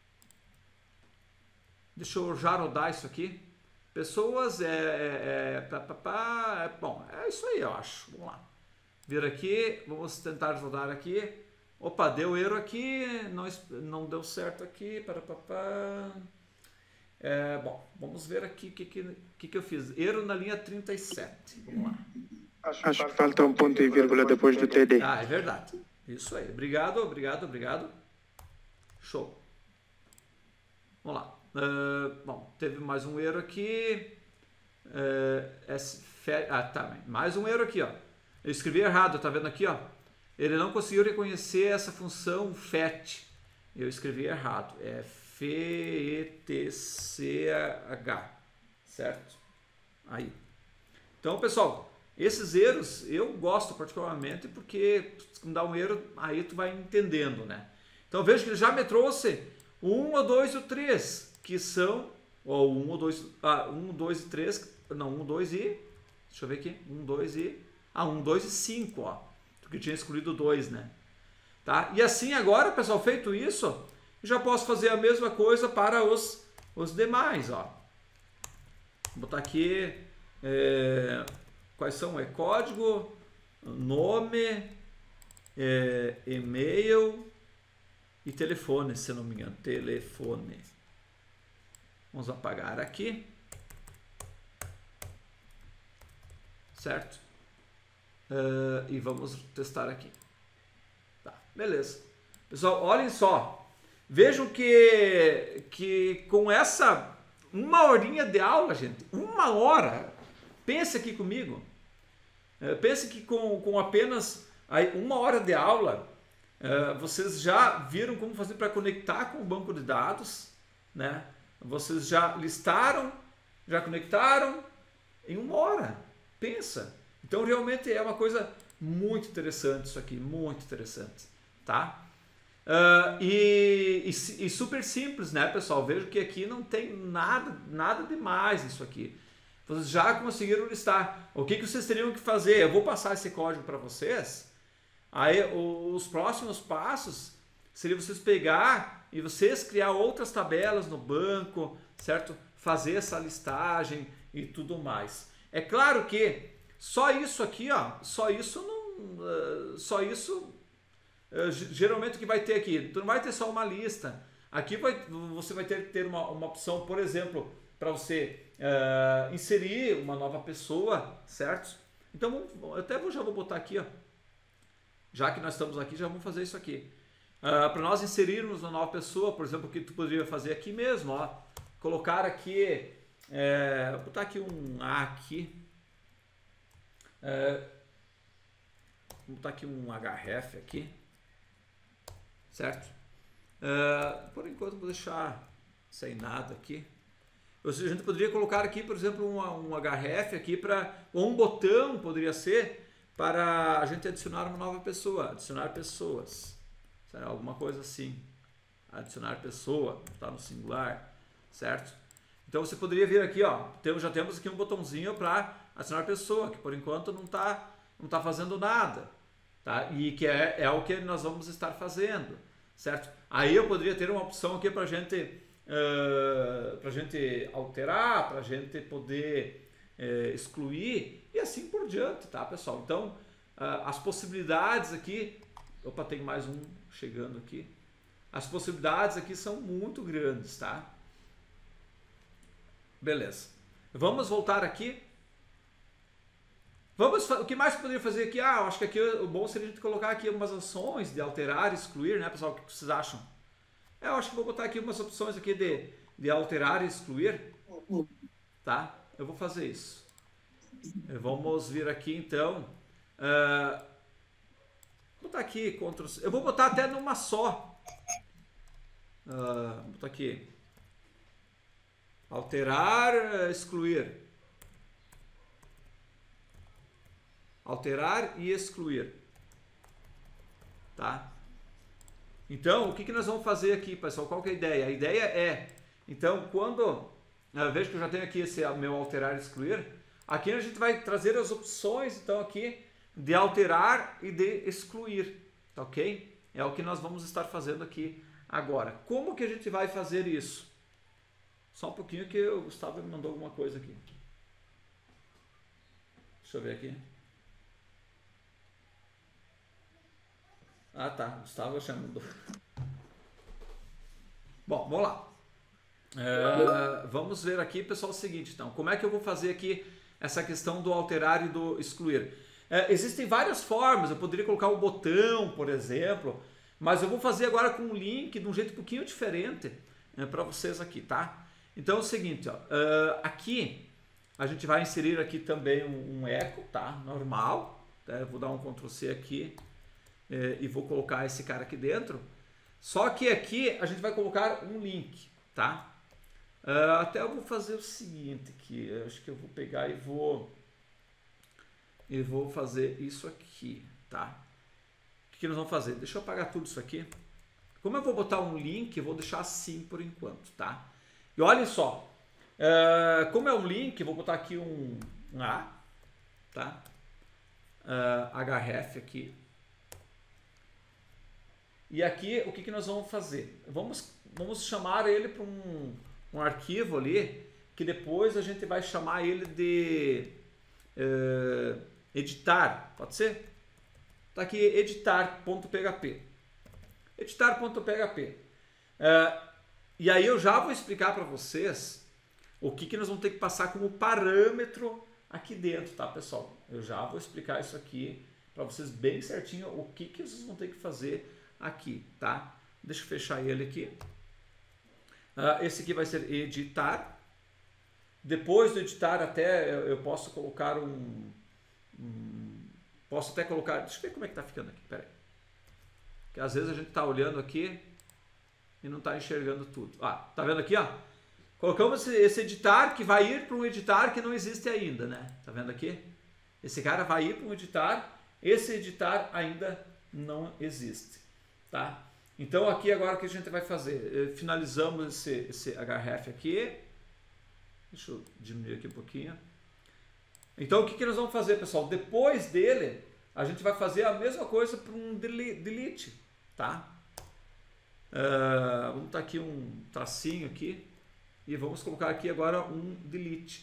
Deixa eu já rodar isso aqui. Pessoas, é, é, é, pá, pá, pá, é bom, é isso aí eu acho. Vamos lá. Vir aqui, vamos tentar rodar aqui. Opa, deu erro aqui, não, não deu certo aqui. Para, pá, pá. É, bom, vamos ver aqui o que, que, que, que eu fiz. Erro na linha trinta e sete. Vamos lá. Acho, acho que falta um ponto e vírgula depois do T D. Ah, é verdade. Isso aí. Obrigado, obrigado, obrigado. Show. Vamos lá. Uh, bom, teve mais um erro aqui. Uh, S, ah, tá. Mais um erro aqui, ó. Eu escrevi errado, tá vendo aqui, ó? Ele não conseguiu reconhecer essa função fetch. Eu escrevi errado. É F E T C H. Certo? Aí. Então, pessoal, esses erros eu gosto particularmente porque quando dá um erro, aí tu vai entendendo, né? Então, veja que ele já me trouxe o um, o dois e o três. Que são, ou um, dois, ah, um, dois e três, não, um, dois e, deixa eu ver aqui, um, dois e, ah, um, dois e cinco, ó, porque eu tinha excluído dois, né, tá, e assim agora, pessoal, feito isso, eu já posso fazer a mesma coisa para os, os demais, ó, vou botar aqui, é, quais são, é código, nome, é, e-mail e telefone, se não me engano, telefone. Vamos apagar aqui, certo? Uh, e vamos testar aqui. Tá, beleza. Pessoal, olhem só. Vejam que, que com essa uma horinha de aula, gente, uma hora, pense aqui comigo. Uh, pense que com, com apenas aí, uma hora de aula, uh, vocês já viram como fazer para conectar com o banco de dados, né? Vocês já listaram, já conectaram em uma hora. Pensa. Então, realmente é uma coisa muito interessante isso aqui. Muito interessante. Tá? Uh, e, e, e super simples, né, pessoal? Vejo que aqui não tem nada, nada demais nisso aqui. Vocês já conseguiram listar. O que, que vocês teriam que fazer? Eu vou passar esse código para vocês. Aí, os próximos passos seria vocês pegar e vocês criar outras tabelas no banco, certo? Fazer essa listagem e tudo mais. É claro que só isso aqui, ó, só isso não, uh, só isso uh, geralmente o que vai ter aqui, tu não vai ter só uma lista. Aqui vai, você vai ter que ter uma, uma opção, por exemplo, para você uh, inserir uma nova pessoa, certo? Então, eu até vou, já vou botar aqui, ó. Já que nós estamos aqui, já vamos fazer isso aqui. Uh, para nós inserirmos uma nova pessoa, por exemplo, o que tu poderia fazer aqui mesmo, ó, colocar aqui, é, vou botar aqui um A aqui, é, vou botar aqui um href aqui, certo? É, por enquanto vou deixar sem nada aqui. Ou seja, a gente poderia colocar aqui, por exemplo, um, um href aqui para, ou um botão poderia ser para a gente adicionar uma nova pessoa, adicionar pessoas. Alguma coisa assim, adicionar pessoa, tá no singular, certo? Então você poderia vir aqui, ó, temos, já temos aqui um botãozinho para adicionar pessoa, que por enquanto não está não tá fazendo nada, tá? E que é, é o que nós vamos estar fazendo, certo? Aí eu poderia ter uma opção aqui para a gente uh, para a gente alterar, para a gente poder uh, excluir e assim por diante, tá, pessoal? Então, uh, as possibilidades aqui... Opa, tem mais um chegando aqui. As possibilidades aqui são muito grandes, tá? Beleza. Vamos voltar aqui. Vamos, o que mais poderia fazer aqui? Ah, eu acho que aqui o bom seria a gente colocar aqui algumas opções de alterar, excluir, né, pessoal? O que vocês acham? É, eu acho que vou botar aqui umas opções aqui de, de alterar e excluir, tá? Eu vou fazer isso. Vamos vir aqui, então. Uh, vou botar aqui, Ctrl C. Eu vou botar até numa só. Uh, vou botar aqui. Alterar, excluir. Alterar e excluir. Tá? Então, o que, que nós vamos fazer aqui, pessoal? Qual que é a ideia? A ideia é, então, quando eu vejo que eu já tenho aqui esse meu alterar e excluir, aqui a gente vai trazer as opções, então, aqui, de alterar e de excluir. Tá, ok? É o que nós vamos estar fazendo aqui agora. Como que a gente vai fazer isso? Só um pouquinho que o Gustavo me mandou alguma coisa aqui. Deixa eu ver aqui. Ah, tá. Gustavo já mandou. Bom, vamos lá. É, vamos ver aqui, pessoal, o seguinte, então. Como é que eu vou fazer aqui essa questão do alterar e do excluir? É, existem várias formas. Eu poderia colocar um botão, por exemplo. Mas eu vou fazer agora com um link de um jeito um pouquinho diferente é, para vocês aqui, tá? Então é o seguinte, ó, uh, aqui a gente vai inserir aqui também um, um eco, tá? Normal. Tá? Eu vou dar um Ctrl C aqui eh, e vou colocar esse cara aqui dentro. Só que aqui a gente vai colocar um link, tá? Uh, até eu vou fazer o seguinte aqui, eu acho que eu vou pegar e vou e vou fazer isso aqui, tá? O que, que nós vamos fazer? Deixa eu apagar tudo isso aqui. Como eu vou botar um link, eu vou deixar assim por enquanto, tá? E olhem só, uh, como é um link, eu vou botar aqui um, um A, tá? Uh, href aqui. E aqui, o que, que nós vamos fazer? Vamos, vamos chamar ele para um, um arquivo ali, que depois a gente vai chamar ele de uh, editar, pode ser? Tá aqui, editar.php. Editar.php. Uh, e aí eu já vou explicar para vocês o que, que nós vamos ter que passar como parâmetro aqui dentro, tá, pessoal? Eu já vou explicar isso aqui para vocês bem certinho, o que, que vocês vão ter que fazer aqui, tá? Deixa eu fechar ele aqui. Uh, esse aqui vai ser editar. Depois do editar até eu, eu posso colocar um, um... Posso até colocar... Deixa eu ver como é que tá ficando aqui, peraí. Porque às vezes a gente tá olhando aqui e não tá enxergando tudo. Ah, tá vendo aqui, ó? Colocamos esse, esse editar que vai ir para um editar que não existe ainda, né? Tá vendo aqui? Esse cara vai ir para um editar, esse editar ainda não existe, tá? Então aqui agora o que a gente vai fazer? Finalizamos esse, esse href aqui. Deixa eu diminuir aqui um pouquinho. Então o que, que nós vamos fazer, pessoal? Depois dele, a gente vai fazer a mesma coisa para um delete, tá? Uh, vamos botar aqui um tracinho aqui e vamos colocar aqui agora um delete.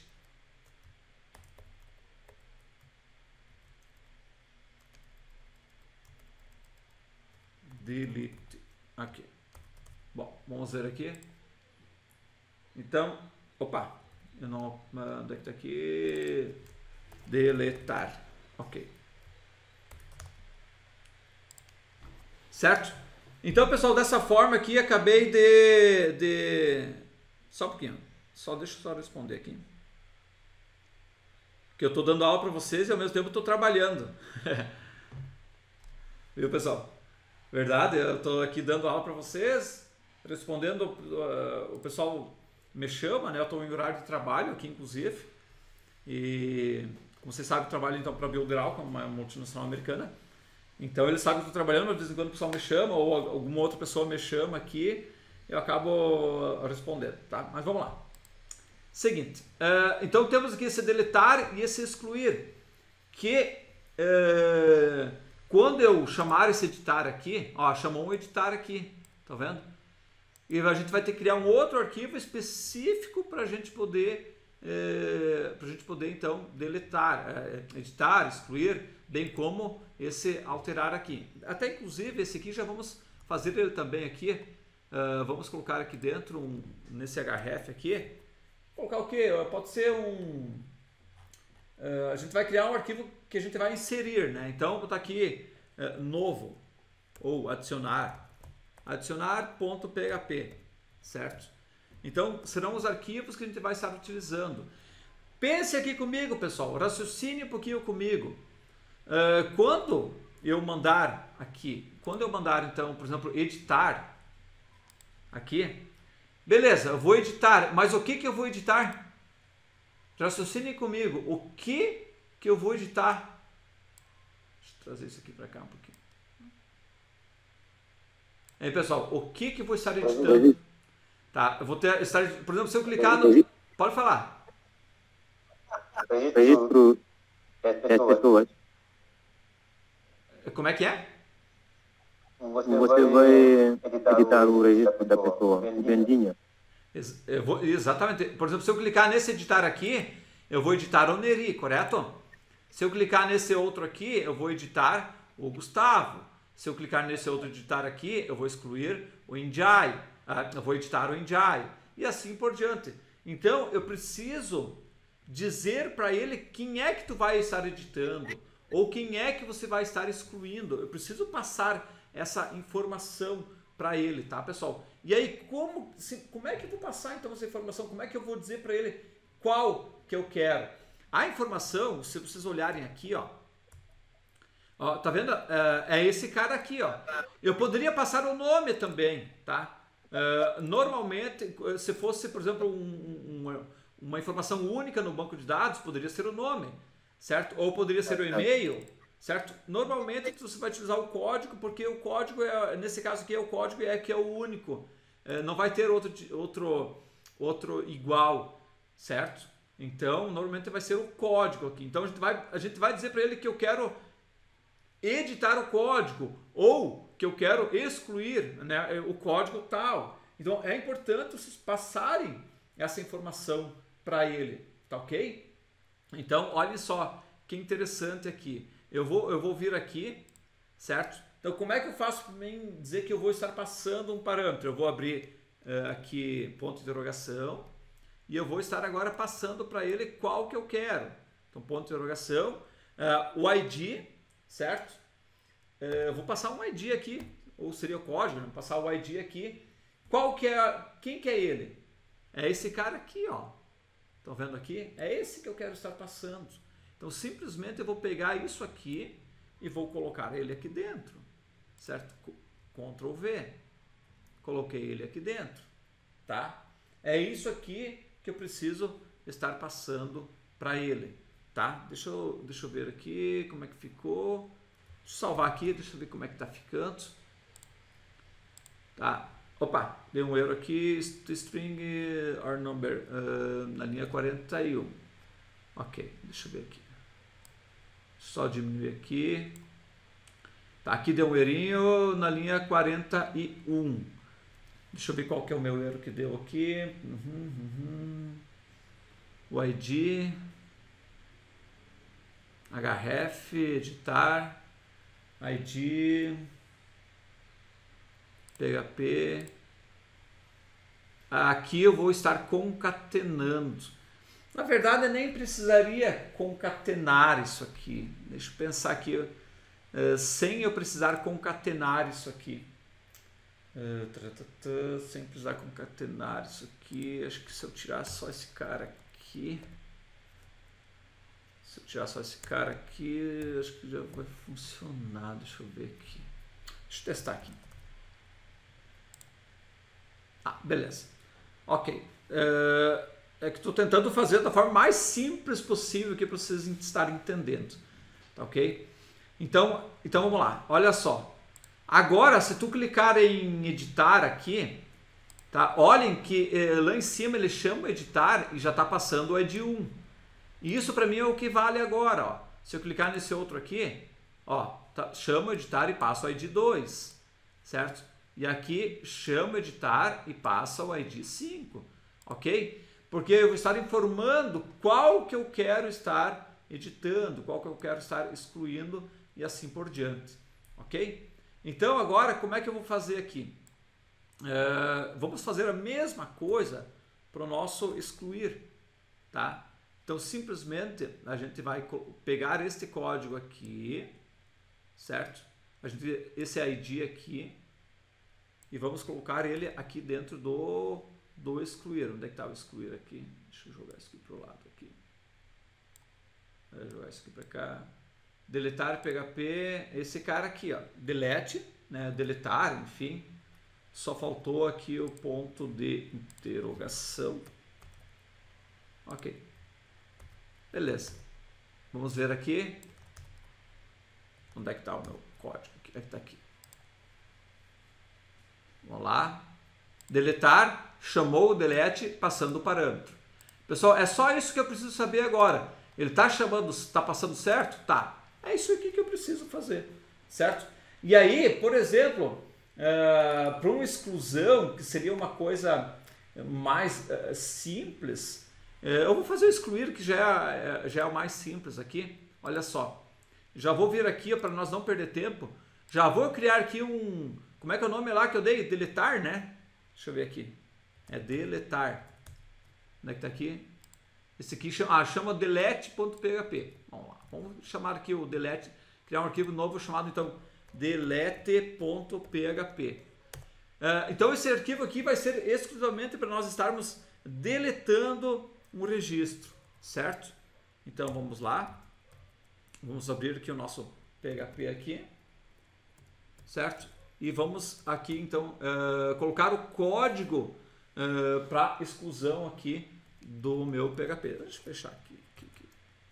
Delete aqui. Bom, vamos ver aqui. Então, opa, eu não, onde é que tá aqui? Deletar. Ok. Certo? Então, pessoal, dessa forma aqui, acabei de, de... Só um pouquinho. Só deixa eu só responder aqui. Porque eu estou dando aula para vocês e ao mesmo tempo estou trabalhando. Viu, pessoal? Verdade, eu estou aqui dando aula para vocês, respondendo, uh, o pessoal me chama, né? Eu estou em horário de trabalho aqui, inclusive. E, como vocês sabem, eu trabalho então para a Biograu, que é uma multinacional americana. Então eles sabem que eu estou trabalhando, mas de vez em quando o pessoal me chama, ou alguma outra pessoa me chama aqui, eu acabo respondendo, tá? Mas vamos lá. Seguinte, uh, então temos aqui esse deletar e esse excluir, que uh, quando eu chamar esse editar aqui, ó, chamou um editar aqui, tá vendo? e a gente vai ter que criar um outro arquivo específico para a gente poder, é, para a gente poder então deletar, é, editar, excluir, bem como esse alterar aqui. Até inclusive esse aqui já vamos fazer ele também aqui, uh, vamos colocar aqui dentro, um, nesse href aqui, colocar o que? Pode ser um... Uh, a gente vai criar um arquivo que a gente vai inserir, né? Então, vou botar aqui uh, novo, ou adicionar, adicionar.php, certo? Então, serão os arquivos que a gente vai estar utilizando. Pense aqui comigo, pessoal, raciocine um pouquinho comigo. Uh, quando eu mandar aqui, quando eu mandar, então, por exemplo, editar, aqui, beleza, eu vou editar, mas o que que eu vou editar? Raciocine comigo, o que que eu vou editar? Deixa eu trazer isso aqui para cá um pouquinho. Aí, pessoal, o que que eu vou estar editando? Tá, eu vou ter, estar, por exemplo, se eu clicar no... Pode falar. Registro das pessoas. Como é que é? Você vai editar o registro da pessoa, vendinha. Eu vou, exatamente. Por exemplo, se eu clicar nesse editar aqui, eu vou editar o Neri, correto? Se eu clicar nesse outro aqui, eu vou editar o Gustavo. Se eu clicar nesse outro editar aqui, eu vou excluir o Injai. Eu vou editar o Injai. E assim por diante. Então, eu preciso dizer para ele quem é que tu vai estar editando ou quem é que você vai estar excluindo. Eu preciso passar essa informação para ele, tá, pessoal? E aí, como, se, como é que eu vou passar então essa informação? Como é que eu vou dizer para ele qual que eu quero? A informação, se vocês olharem aqui, ó, ó tá vendo? É, é esse cara aqui, ó. Eu poderia passar o nome também, tá? É, normalmente, se fosse, por exemplo, um, um, uma informação única no banco de dados, poderia ser o nome, certo? Ou poderia ser o e-mail, certo? Normalmente você vai utilizar o código, porque o código, é, nesse caso aqui, é o código é que é o único. É, não vai ter outro, outro, outro igual, certo? Então, normalmente vai ser o código aqui. Então, a gente vai, a gente vai dizer para ele que eu quero editar o código ou que eu quero excluir, né, o código tal. Então, é importante vocês passarem essa informação para ele, tá ok? Então, olhem só que interessante aqui. Eu vou, eu vou vir aqui, certo? Então, como é que eu faço para mim dizer que eu vou estar passando um parâmetro? Eu vou abrir uh, aqui ponto de interrogação e eu vou estar agora passando para ele qual que eu quero. Então, ponto de interrogação, uh, o I D, certo? Uh, eu vou passar um I D aqui, ou seria o código, né? Vou passar o I D aqui. Qual que é, quem que é ele? É esse cara aqui, ó. Estão vendo aqui? É esse que eu quero estar passando. Então, simplesmente eu vou pegar isso aqui e vou colocar ele aqui dentro, certo? control V. Coloquei ele aqui dentro, tá? É isso aqui que eu preciso estar passando para ele, tá? Deixa eu, deixa eu ver aqui como é que ficou. Deixa eu salvar aqui, deixa eu ver como é que tá ficando. Tá? Opa, deu um erro aqui. String or number uh, na linha quarenta e um. Ok, deixa eu ver aqui. Só diminuir aqui. Tá, aqui deu um errinho na linha quarenta e um. Deixa eu ver qual que é o meu erro que deu aqui. Uhum, uhum. O I D. href, editar. I D. P H P. Aqui eu vou estar concatenando. Na verdade, eu nem precisaria concatenar isso aqui. Deixa eu pensar aqui, uh, sem eu precisar concatenar isso aqui. Uh, tã, tã, tã, sem precisar concatenar isso aqui. Acho que se eu tirar só esse cara aqui. Se eu tirar só esse cara aqui, acho que já vai funcionar. Deixa eu ver aqui. Deixa eu testar aqui. Ah, beleza. Ok. Uh, É que estou tentando fazer da forma mais simples possível que para vocês estarem entendendo. Tá ok? Então, então vamos lá. Olha só. Agora, se tu clicar em editar aqui, tá? Olhem que eh, lá em cima ele chama editar e já está passando o I D um. E isso para mim é o que vale agora. Ó. Se eu clicar nesse outro aqui, ó, tá, chama editar e passo o I D dois. Certo? e aqui chama editar e passa o I D cinco, ok? Porque eu vou estar informando qual que eu quero estar editando, qual que eu quero estar excluindo e assim por diante, ok? Então agora como é que eu vou fazer aqui? Uh, vamos fazer a mesma coisa para o nosso excluir, tá? Então simplesmente a gente vai pegar este código aqui, certo? A gente, esse I D aqui, e vamos colocar ele aqui dentro do, do excluir. Onde é que está o excluir aqui? Deixa eu jogar isso aqui para o lado aqui. Vou jogar isso aqui para cá. Deletar P H P, esse cara aqui, ó, delete, né? Deletar, enfim. Só faltou aqui o ponto de interrogação. Ok. Beleza. Vamos ver aqui. Onde é que está o meu código? Onde é que está aqui? Vamos lá. Deletar, chamou o delete, passando o parâmetro. Pessoal, é só isso que eu preciso saber agora. Ele está chamando, está passando certo? Tá. É isso aqui que eu preciso fazer, certo? E aí, por exemplo, uh, para uma exclusão, que seria uma coisa mais uh, simples, uh, eu vou fazer o excluir, que já é, já é o mais simples aqui. Olha só. Já vou vir aqui para nós não perder tempo. Já vou criar aqui um... Como é que é o nome lá que eu dei? Deletar, né? Deixa eu ver aqui. É deletar. Onde é que está aqui? Esse aqui chama, ah, chama delete.php. Vamos lá. Vamos chamar aqui o delete. Criar um arquivo novo chamado, então, delete.php. Uh, então, esse arquivo aqui vai ser exclusivamente para nós estarmos deletando um registro. Certo? Então, vamos lá. Vamos abrir aqui o nosso P H P aqui, certo? E vamos aqui então uh, colocar o código uh, para exclusão aqui do meu P H P. Deixa eu fechar aqui, aqui, aqui.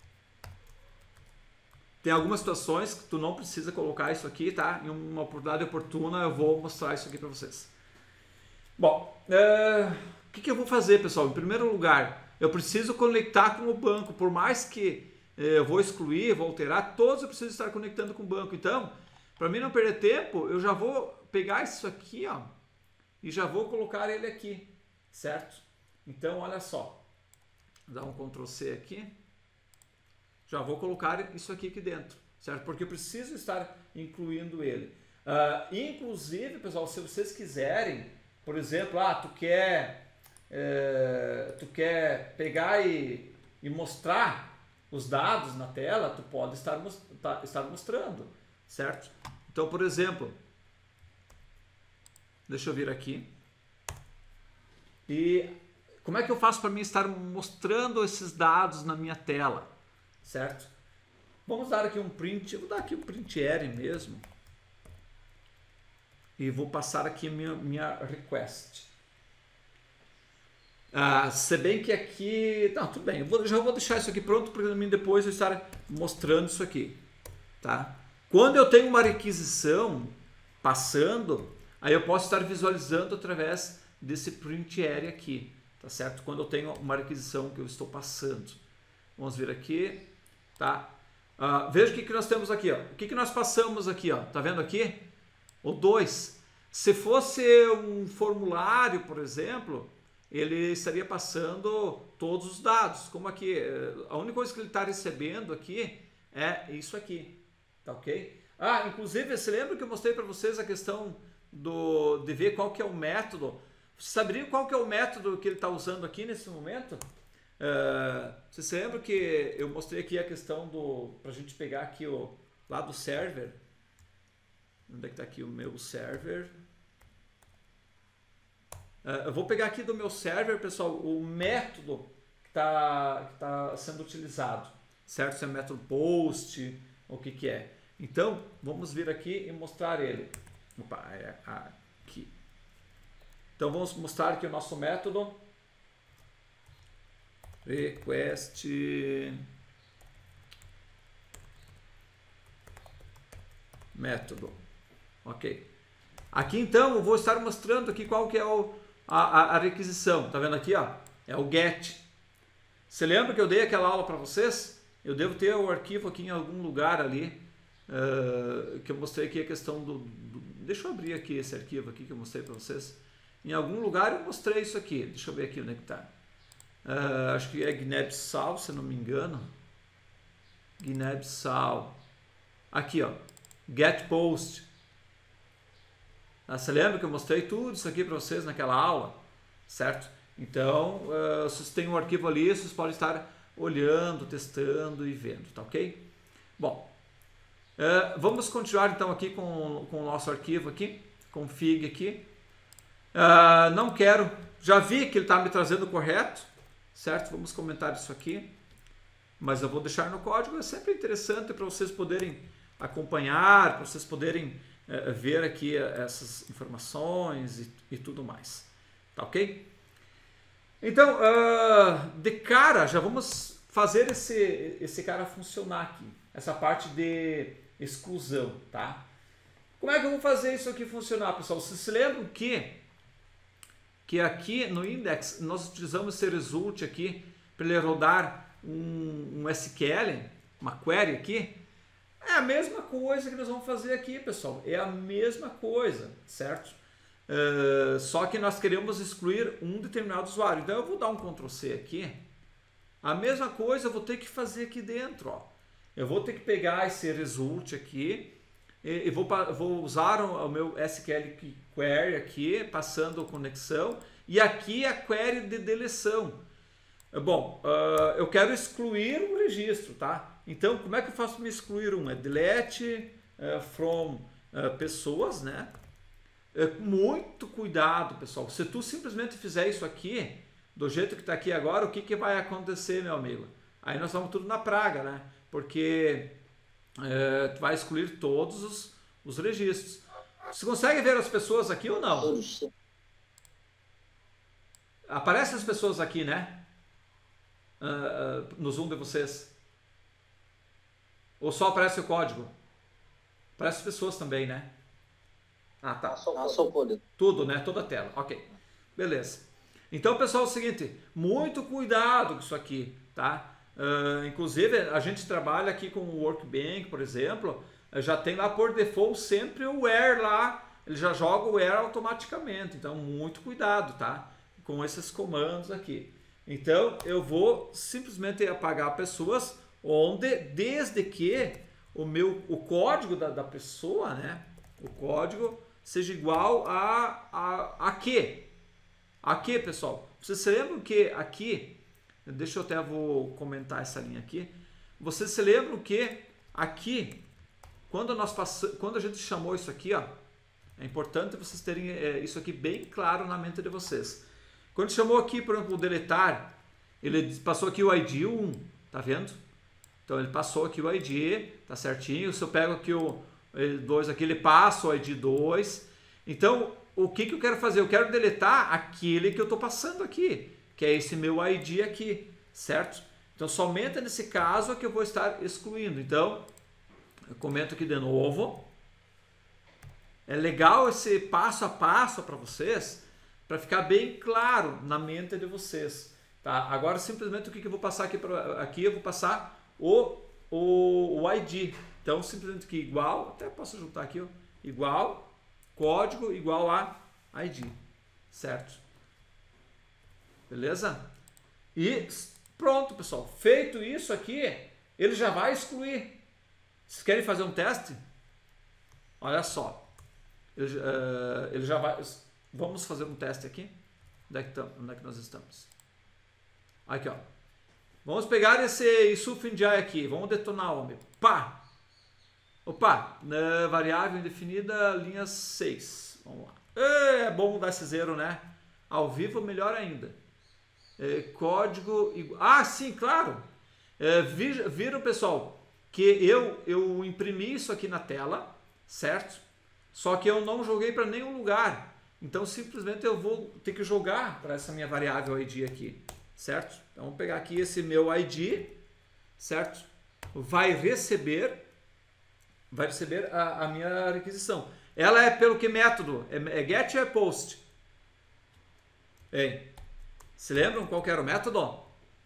Tem algumas situações que tu não precisa colocar isso aqui, tá? Em uma oportunidade oportuna eu vou mostrar isso aqui para vocês. Bom, uh, o que, que eu vou fazer, pessoal? Em primeiro lugar, eu preciso conectar com o banco, por mais que eu vou excluir, vou alterar, todos eu preciso estar conectando com o banco. Então, para mim não perder tempo, eu já vou pegar isso aqui, ó, e já vou colocar ele aqui, certo? Então, olha só, vou dar um control C aqui, já vou colocar isso aqui aqui dentro, certo? Porque eu preciso estar incluindo ele. Uh, inclusive, pessoal, se vocês quiserem, por exemplo, ah, tu quer, uh, tu quer pegar e, e mostrar os dados na tela, tu pode estar, estar mostrando, certo? Então, por exemplo, deixa eu vir aqui. E como é que eu faço para mim estar mostrando esses dados na minha tela, certo? Vamos dar aqui um print, vou dar aqui um print R mesmo. E vou passar aqui minha, minha request. Ah, se bem que aqui... Não, tudo bem. Eu vou, já vou deixar isso aqui pronto para mim depois eu estar mostrando isso aqui. Tá? Quando eu tenho uma requisição passando, aí eu posso estar visualizando através desse print area aqui. Tá certo? Quando eu tenho uma requisição que eu estou passando. Vamos ver aqui. Tá? Ah, veja o que, que nós temos aqui. Ó. O que, que nós passamos aqui? Ó. Tá vendo aqui? O dois. Se fosse um formulário, por exemplo... ele estaria passando todos os dados, como aqui, a única coisa que ele está recebendo aqui é isso aqui, tá ok? Ah, inclusive, você lembra que eu mostrei para vocês a questão do, de ver qual que é o método? Você saberia qual que é o método que ele está usando aqui nesse momento? Uh, você se lembra que eu mostrei aqui a questão do, para a gente pegar aqui o, lá do server, onde é que está aqui o meu server? Uh, eu vou pegar aqui do meu server, pessoal, o método que está que tá sendo utilizado, certo? Se é método post, o que que é. Então, vamos vir aqui e mostrar ele. Opa, é aqui. Então, vamos mostrar aqui o nosso método. Request... método. Ok. Aqui, então, eu vou estar mostrando aqui qual que é o... A, a requisição, tá vendo aqui, ó? É o get. Você lembra que eu dei aquela aula para vocês? Eu devo ter o arquivo aqui em algum lugar ali, uh, que eu mostrei aqui a questão do, do deixa eu abrir aqui esse arquivo aqui que eu mostrei para vocês. Em algum lugar eu mostrei isso aqui. Deixa eu ver aqui onde é que está. Uh, acho que é Guiné-Bissau, se não me engano. Guiné-Bissau. Aqui, ó. Get Post. Ah, você lembra que eu mostrei tudo isso aqui para vocês naquela aula? Certo? Então, uh, se vocês têm um arquivo ali, vocês podem estar olhando, testando e vendo, tá ok? Bom, uh, vamos continuar então aqui com, com o nosso arquivo aqui, config aqui. Uh, não quero, já vi que ele está me trazendo correto, certo? Vamos comentar isso aqui, mas eu vou deixar no código, é sempre interessante para vocês poderem acompanhar, para vocês poderem uh, ver aqui uh, essas informações e, e tudo mais, tá ok? Então, uh, de cara, já vamos fazer esse, esse cara funcionar aqui, essa parte de exclusão, tá? Como é que eu vou fazer isso aqui funcionar, pessoal? Vocês se lembram que, que aqui no index nós utilizamos esse result aqui para ele rodar um, um S Q L, uma query aqui? É a mesma coisa que nós vamos fazer aqui, pessoal, é a mesma coisa, certo? Uh, só que nós queremos excluir um determinado usuário. Então eu vou dar um control C aqui. A mesma coisa eu vou ter que fazer aqui dentro. Ó. Eu vou ter que pegar esse result aqui e, e vou, vou usar o, o meu S Q L query aqui, passando conexão. E aqui a query de deleção. Bom, uh, eu quero excluir um registro, tá? Então como é que eu faço para me excluir um? É delete uh, from uh, pessoas, né? Muito cuidado, pessoal. Se tu simplesmente fizer isso aqui, do jeito que está aqui agora, o que, que vai acontecer, meu amigo? Aí nós vamos tudo na praga, né? Porque é, tu vai excluir todos os, os registros. Você consegue ver as pessoas aqui ou não? Aparecem as pessoas aqui, né? Uh, uh, no Zoom de vocês. Ou só aparece o código? Aparece as pessoas também, né? Ah, tá. Ah, só pode. Tudo, né? Toda a tela. Ok. Beleza. Então, pessoal, é o seguinte. Muito cuidado com isso aqui, tá? Uh, inclusive, a gente trabalha aqui com o Workbench, por exemplo. Já tem lá por default sempre o where lá. Ele já joga o where automaticamente. Então, muito cuidado, tá? Com esses comandos aqui. Então, eu vou simplesmente apagar pessoas onde, desde que o meu, o código da, da pessoa, né? O código seja igual a, a, a quê? A quê, pessoal? Vocês se lembram que aqui, deixa eu até vou comentar essa linha aqui. Vocês se lembram que aqui, quando, nós passamos, quando a gente chamou isso aqui, ó, é importante vocês terem é, isso aqui bem claro na mente de vocês. Quando chamou aqui, por exemplo, o deletar, ele passou aqui o I D um, tá vendo? Então ele passou aqui o I D, tá certinho. Se eu pego aqui o dois aqui, ele passa o I D dois. Então, o que, que eu quero fazer? Eu quero deletar aquele que eu estou passando aqui, que é esse meu I D aqui, certo? Então, somente nesse caso é que eu vou estar excluindo. Então, eu comento aqui de novo. É legal esse passo a passo para vocês, para ficar bem claro na mente de vocês. Tá? Agora, simplesmente, o que, que eu vou passar aqui? Pra, aqui eu vou passar o, o, o I D. Então, simplesmente que igual, até posso juntar aqui, ó, igual, código igual a I D, certo? Beleza? E pronto, pessoal. Feito isso aqui, ele já vai excluir. Vocês querem fazer um teste? Olha só. Ele, uh, ele já vai... Vamos fazer um teste aqui. Onde é que, tam, onde é que nós estamos? Aqui, ó. Vamos pegar esse Isufindjai aqui. Vamos detonar o homem. Pá! Opa, na variável indefinida, linha seis. Vamos lá. É bom dar esse zero, né? Ao vivo, melhor ainda. É, código igual. Ah, sim, claro. É, viram, pessoal, que eu, eu imprimi isso aqui na tela, certo? Só que eu não joguei para nenhum lugar. Então, simplesmente eu vou ter que jogar para essa minha variável I D aqui, certo? Então, vamos pegar aqui esse meu I D, certo? Vai receber... vai receber a, a minha requisição. Ela é pelo que método? É, é get ou é post? Hein? Se lembram qual que era o método?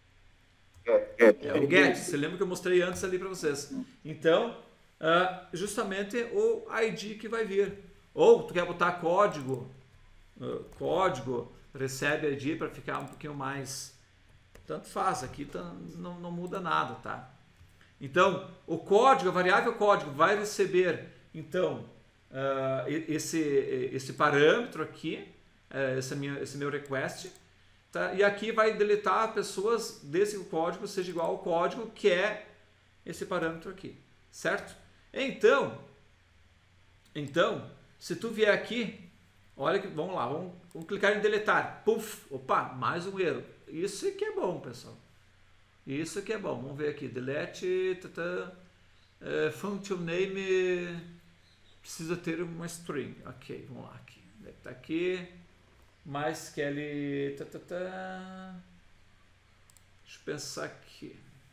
Get. É o get. Você lembra que eu mostrei antes ali para vocês. Então, uh, justamente o I D que vai vir. Ou tu quer botar código, uh, código, recebe I D para ficar um pouquinho mais... Tanto faz, aqui tá, não, não muda nada, tá? Então, o código, a variável código vai receber, então, uh, esse, esse parâmetro aqui, uh, esse, minha, esse meu request, tá? E aqui vai deletar pessoas desse código seja igual ao código que é esse parâmetro aqui, certo? Então, então, se tu vier aqui, olha que, vamos lá, vamos, vamos clicar em deletar, puf, opa, mais um erro. Isso que é bom, pessoal. Isso que é bom. Vamos ver aqui, delete, tata, uh, function name precisa ter uma string. Ok, vamos lá aqui. Tá aqui. Mais que ele, tata, deixa eu pensar aqui.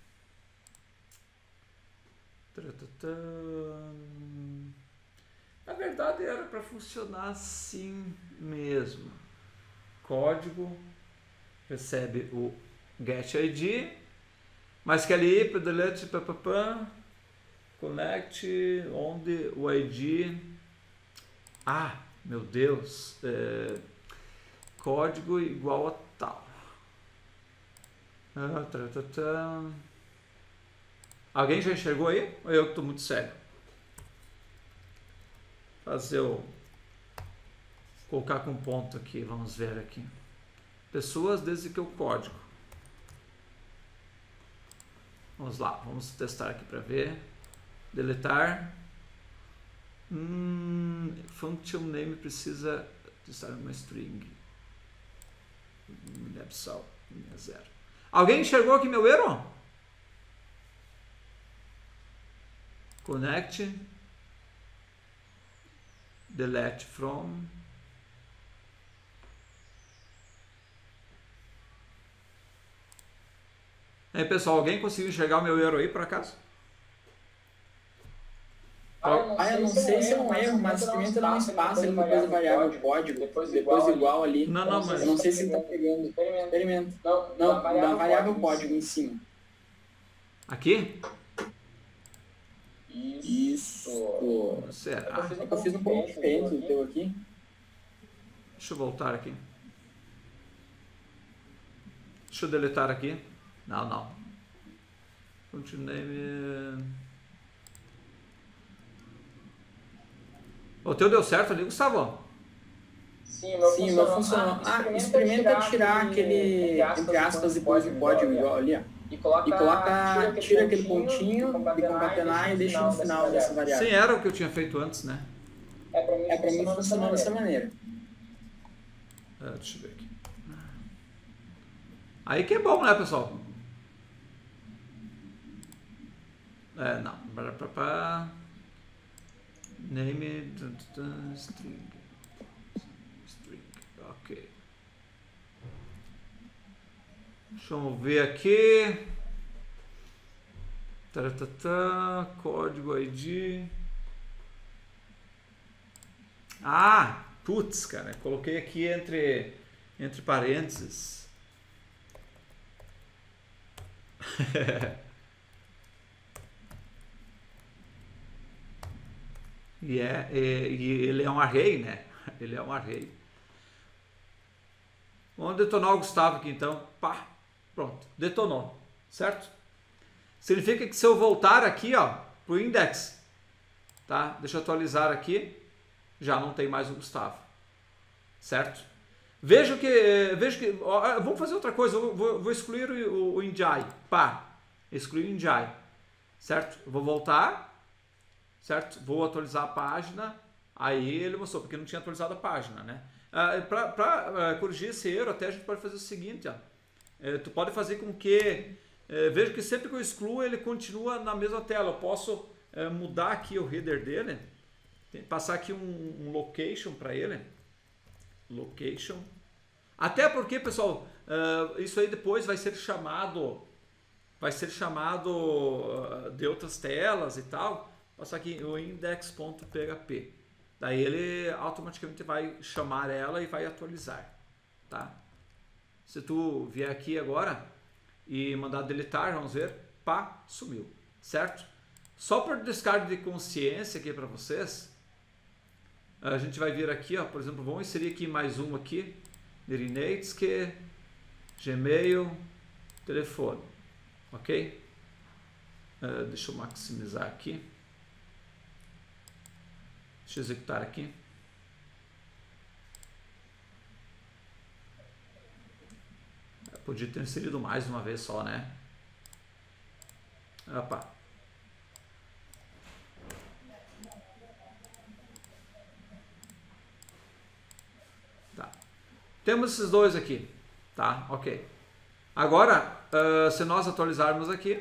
Na verdade era para funcionar assim mesmo. Código recebe o get I D, mas que ali para delete papapá, connect onde o I D, ah, meu Deus, é, código igual a tal. Ah, tá, tá, tá. Alguém já enxergou aí? Ou eu que estou muito sério? Fazer o... Colocar com ponto aqui, vamos ver aqui. Pessoas desde que o código. Vamos lá, vamos testar aqui para ver. Deletar. Hum, function name precisa testar uma string. Nepsal, zero. Alguém enxergou aqui meu erro? Connect, delete from, aí pessoal, alguém conseguiu enxergar o meu erro aí por acaso? Ah, eu não sei se é um erro, mas experimenta dar um espaço ali depois da variável código, depois igual ali. Não, não, mas... Eu não sei se está pegando. Experimenta. Não, não, da variável código em cima. Aqui? Isso. Será? É que eu fiz um pouco diferente do teu aqui. Deixa eu voltar aqui. Deixa eu deletar aqui. Não, não. Continuei. O teu deu certo ali, Gustavo? Sim, o meu Sim, funcionou. funcionou. Ah, experimenta tirar aquele, entre aspas, depois do código igual ali, ó. E coloca, e coloca tira, tira aquele pontinho de concatenar e deixa no final dessa variável. Sim, era o que eu tinha feito antes, né? É, pra mim, é, pra mim funcionou dessa maneira. É, deixa eu ver aqui. Aí que é bom, né, pessoal? É, não. Name string. String. Ok. Deixa eu ver aqui. Taratata, código I D. Ah, putz, cara, coloquei aqui entre entre parênteses. e, é, e, e ele é um array, né? Ele é um array. Vamos detonar o Gustavo aqui então. Pá, pronto, detonou, certo? Significa que se eu voltar aqui, ó, pro index, tá? Deixa eu atualizar aqui, já não tem mais o Gustavo, certo? Vejo que, vejo que, ó, vamos fazer outra coisa, eu vou, vou excluir o, o Injai, pá, excluir o Injai, certo? Eu vou voltar, certo? Vou atualizar a página, aí ele mostrou, porque não tinha atualizado a página, né? Ah, para uh, corrigir esse erro, até a gente pode fazer o seguinte, ó, é, tu pode fazer com que, é, veja que sempre que eu excluo, ele continua na mesma tela, eu posso é, mudar aqui o header dele, passar aqui um, um location para ele, location, até porque, pessoal, uh, isso aí depois vai ser chamado, vai ser chamado uh, de outras telas e tal, passar aqui o index.php, daí ele automaticamente vai chamar ela e vai atualizar, tá? Se tu vier aqui agora e mandar deletar, vamos ver, pá, sumiu, certo? Só por descargo de consciência aqui para vocês, A gente vai vir aqui, ó, por exemplo, vamos inserir aqui mais um aqui, Nerinetsky, Gmail, telefone, ok? Uh, deixa eu maximizar aqui. Deixa eu executar aqui. Eu podia ter inserido mais de uma vez só, né? Opa. Tá. Temos esses dois aqui, tá? Ok. Agora, uh, se nós atualizarmos aqui,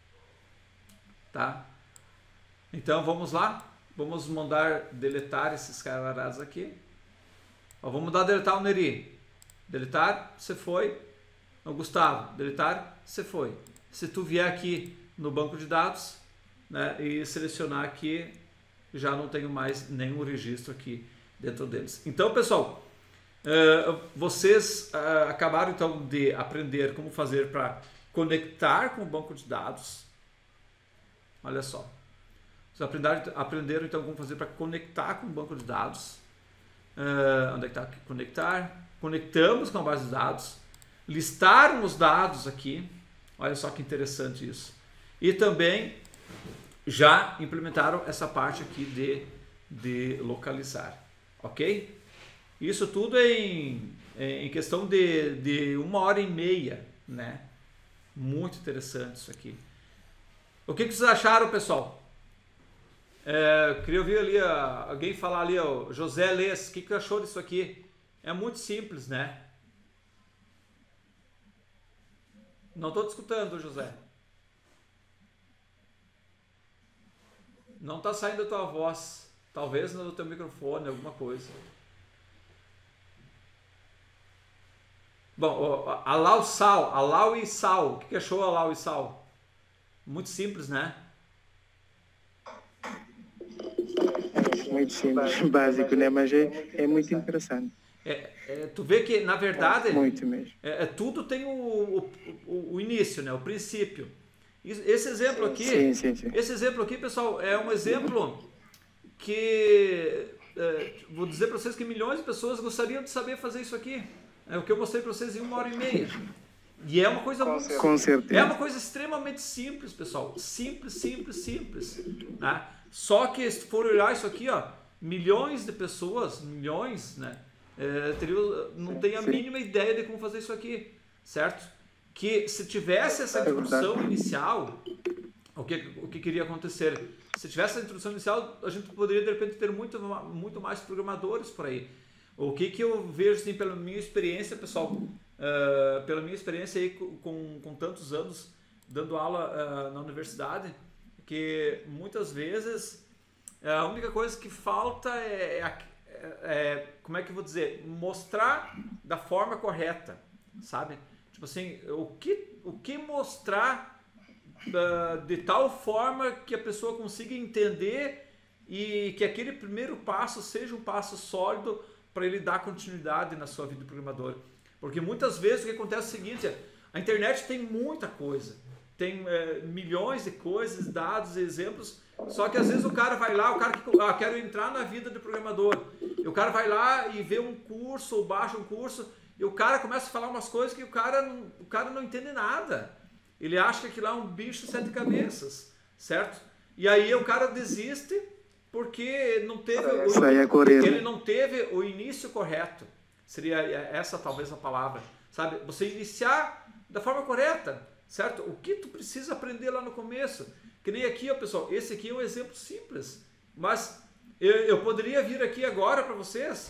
tá? Então vamos lá, vamos mandar deletar esses camaradas aqui. Ó, vamos dar deletar o Neri. Deletar, você foi. O Gustavo, deletar, você foi. Se tu vier aqui no banco de dados, né, e selecionar aqui, já não tenho mais nenhum registro aqui dentro deles. Então, pessoal, uh, vocês uh, acabaram então de aprender como fazer para conectar com o banco de dados. Olha só. Vocês aprenderam, aprenderam então como fazer para conectar com o banco de dados. Uh, onde é que está? Conectar. Conectamos com a base de dados. Listaram os dados aqui. Olha só que interessante isso. E também já implementaram essa parte aqui de, de localizar. Ok? Isso tudo em, em questão de, de uma hora e meia, né? Muito interessante isso aqui. O que, que vocês acharam, pessoal? É, queria ouvir ali a, alguém falar ali, ó, José Lês, o que, que achou disso aqui? É muito simples, né? Não estou te escutando, José. Não está saindo a tua voz. Talvez no teu microfone, alguma coisa. Bom, Alau Sal, Alau e Sal. O que, que achou Alau e Sal? Muito simples, né? Muito simples, básico, né? Mas é, é muito interessante. É, é, tu vê que, na verdade, muito mesmo. É, é, tudo tem o, o, o, o início, né? O princípio. Esse exemplo aqui, sim, sim, sim. esse exemplo aqui, pessoal, é um exemplo que, é, vou dizer para vocês que milhões de pessoas gostariam de saber fazer isso aqui. É o que eu mostrei para vocês em uma hora e meia. E é uma coisa com, muito, com certeza. É uma coisa extremamente simples, pessoal. Simples, simples, simples. Né? Só que se for olhar isso aqui, ó, milhões de pessoas, milhões, né? É, teriam, não tem a mínima ideia de como fazer isso aqui, certo? Que se tivesse essa introdução inicial, o que, o que queria acontecer? Se tivesse essa introdução inicial, a gente poderia de repente ter muito, muito mais programadores por aí. O que, que eu vejo assim, pela minha experiência, pessoal, uh, pela minha experiência aí com, com tantos anos dando aula uh, na universidade, que muitas vezes a única coisa que falta é, é, é como é que eu vou dizer, mostrar da forma correta, sabe? Tipo assim, o que, o que mostrar uh, de tal forma que a pessoa consiga entender e que aquele primeiro passo seja um passo sólido para ele dar continuidade na sua vida de programador. Porque muitas vezes o que acontece é o seguinte, a internet tem muita coisa, tem é, milhões de coisas, dados, exemplos, só que às vezes o cara vai lá, o cara que ah, quero entrar na vida de programador, e o cara vai lá e vê um curso, ou baixa um curso, e o cara começa a falar umas coisas que o cara não, o cara não entende nada. Ele acha que aquilo lá é um bicho de sete cabeças, certo? E aí o cara desiste porque não teve o, ele não teve o início correto. Seria essa talvez a palavra, sabe? Você iniciar da forma correta, certo? O que tu precisa aprender lá no começo. Que nem aqui, ó, pessoal, esse aqui é um exemplo simples, mas eu, eu poderia vir aqui agora para vocês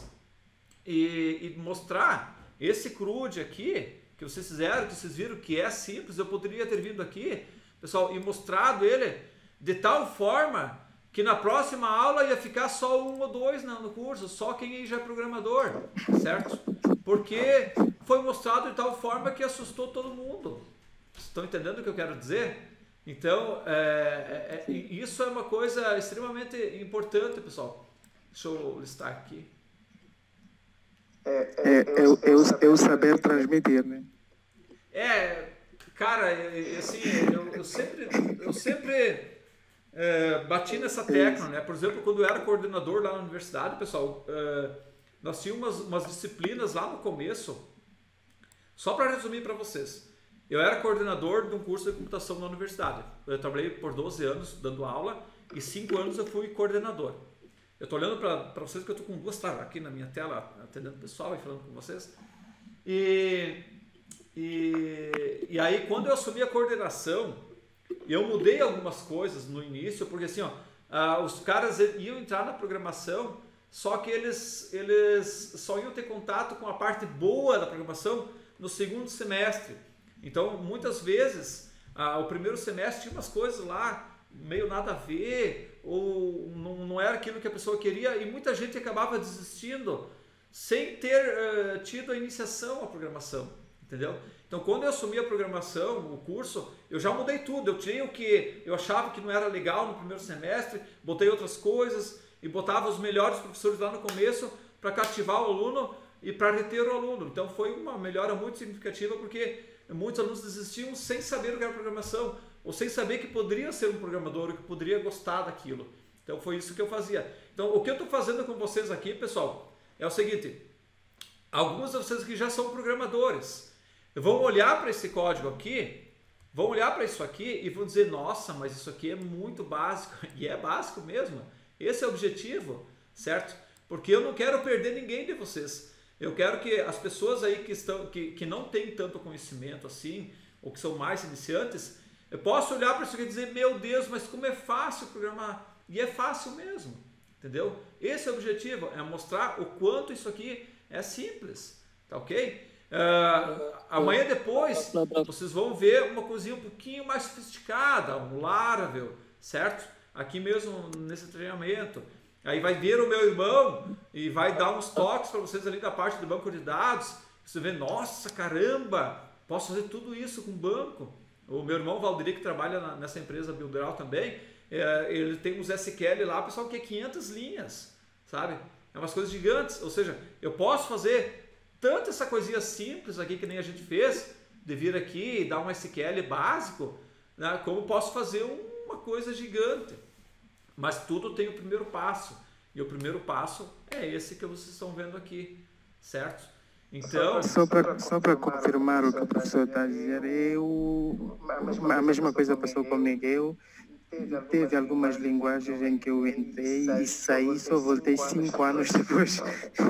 e, e mostrar esse CRUD aqui, que vocês fizeram, que vocês viram que é simples. Eu poderia ter vindo aqui, pessoal, e mostrado ele de tal forma que na próxima aula ia ficar só um ou dois no curso, só quem aí já é programador, certo? Porque foi mostrado de tal forma que assustou todo mundo. Estão entendendo o que eu quero dizer? Então, é, é, isso é uma coisa extremamente importante, pessoal. Deixa eu listar aqui. É, é, é, é, o, é o saber transmitir, né? É, cara, assim, eu, eu sempre... Eu sempre é, bati nessa tecla, né? Por exemplo, quando eu era coordenador lá na universidade, pessoal, é, nós tínhamos umas, umas disciplinas lá no começo, só para resumir para vocês. Eu era coordenador de um curso de computação na universidade. Eu trabalhei por doze anos dando aula e cinco anos eu fui coordenador. Eu estou olhando para vocês que eu estou com duas tá, aqui na minha tela, atendendo o pessoal e falando com vocês. E, e, e aí, quando eu assumi a coordenação, eu mudei algumas coisas no início, porque assim, ó, ah, os caras iam entrar na programação, só que eles, eles só iam ter contato com a parte boa da programação no segundo semestre. Então, muitas vezes, ah, o primeiro semestre tinha umas coisas lá meio nada a ver, ou não, não era aquilo que a pessoa queria, e muita gente acabava desistindo sem ter uh, tido a iniciação à programação, entendeu? Então, quando eu assumi a programação, o curso, eu já mudei tudo. Eu tirei o que eu achava que não era legal no primeiro semestre, botei outras coisas e botava os melhores professores lá no começo para cativar o aluno e para reter o aluno. Então, foi uma melhora muito significativa, porque muitos alunos desistiam sem saber o que era programação, ou sem saber que poderia ser um programador, que poderia gostar daquilo. Então, foi isso que eu fazia. Então, o que eu estou fazendo com vocês aqui, pessoal, é o seguinte: alguns de vocês que já são programadores vão olhar para esse código aqui, vão olhar para isso aqui e vão dizer, nossa, mas isso aqui é muito básico. E é básico mesmo. Esse é o objetivo, certo? Porque eu não quero perder ninguém de vocês. Eu quero que as pessoas aí que, estão, que, que não têm tanto conhecimento assim, ou que são mais iniciantes, eu posso olhar para isso aqui e dizer, meu Deus, mas como é fácil programar. E é fácil mesmo, entendeu? Esse é o objetivo, é mostrar o quanto isso aqui é simples, tá ok? Uh, amanhã depois, vocês vão ver uma coisinha um pouquinho mais sofisticada, um Laravel, certo? Aqui mesmo nesse treinamento. Aí vai ver o meu irmão e vai dar uns toques para vocês ali da parte do banco de dados. Você vê, nossa, caramba, posso fazer tudo isso com banco. O meu irmão Valdir, que trabalha na, nessa empresa Builderal também, é, ele tem uns S Q L lá, pessoal, que é quinhentas linhas, sabe? É umas coisas gigantes. Ou seja, eu posso fazer tanto essa coisinha simples aqui que nem a gente fez, de vir aqui e dar um S Q L básico, né, como posso fazer uma coisa gigante. Mas tudo tem o primeiro passo. E o primeiro passo é esse que vocês estão vendo aqui, certo? Então... Só para só para confirmar o que o professor está a dizer, eu, a mesma coisa passou comigo. Eu teve algumas linguagens em que eu entrei e saí, só voltei cinco anos depois.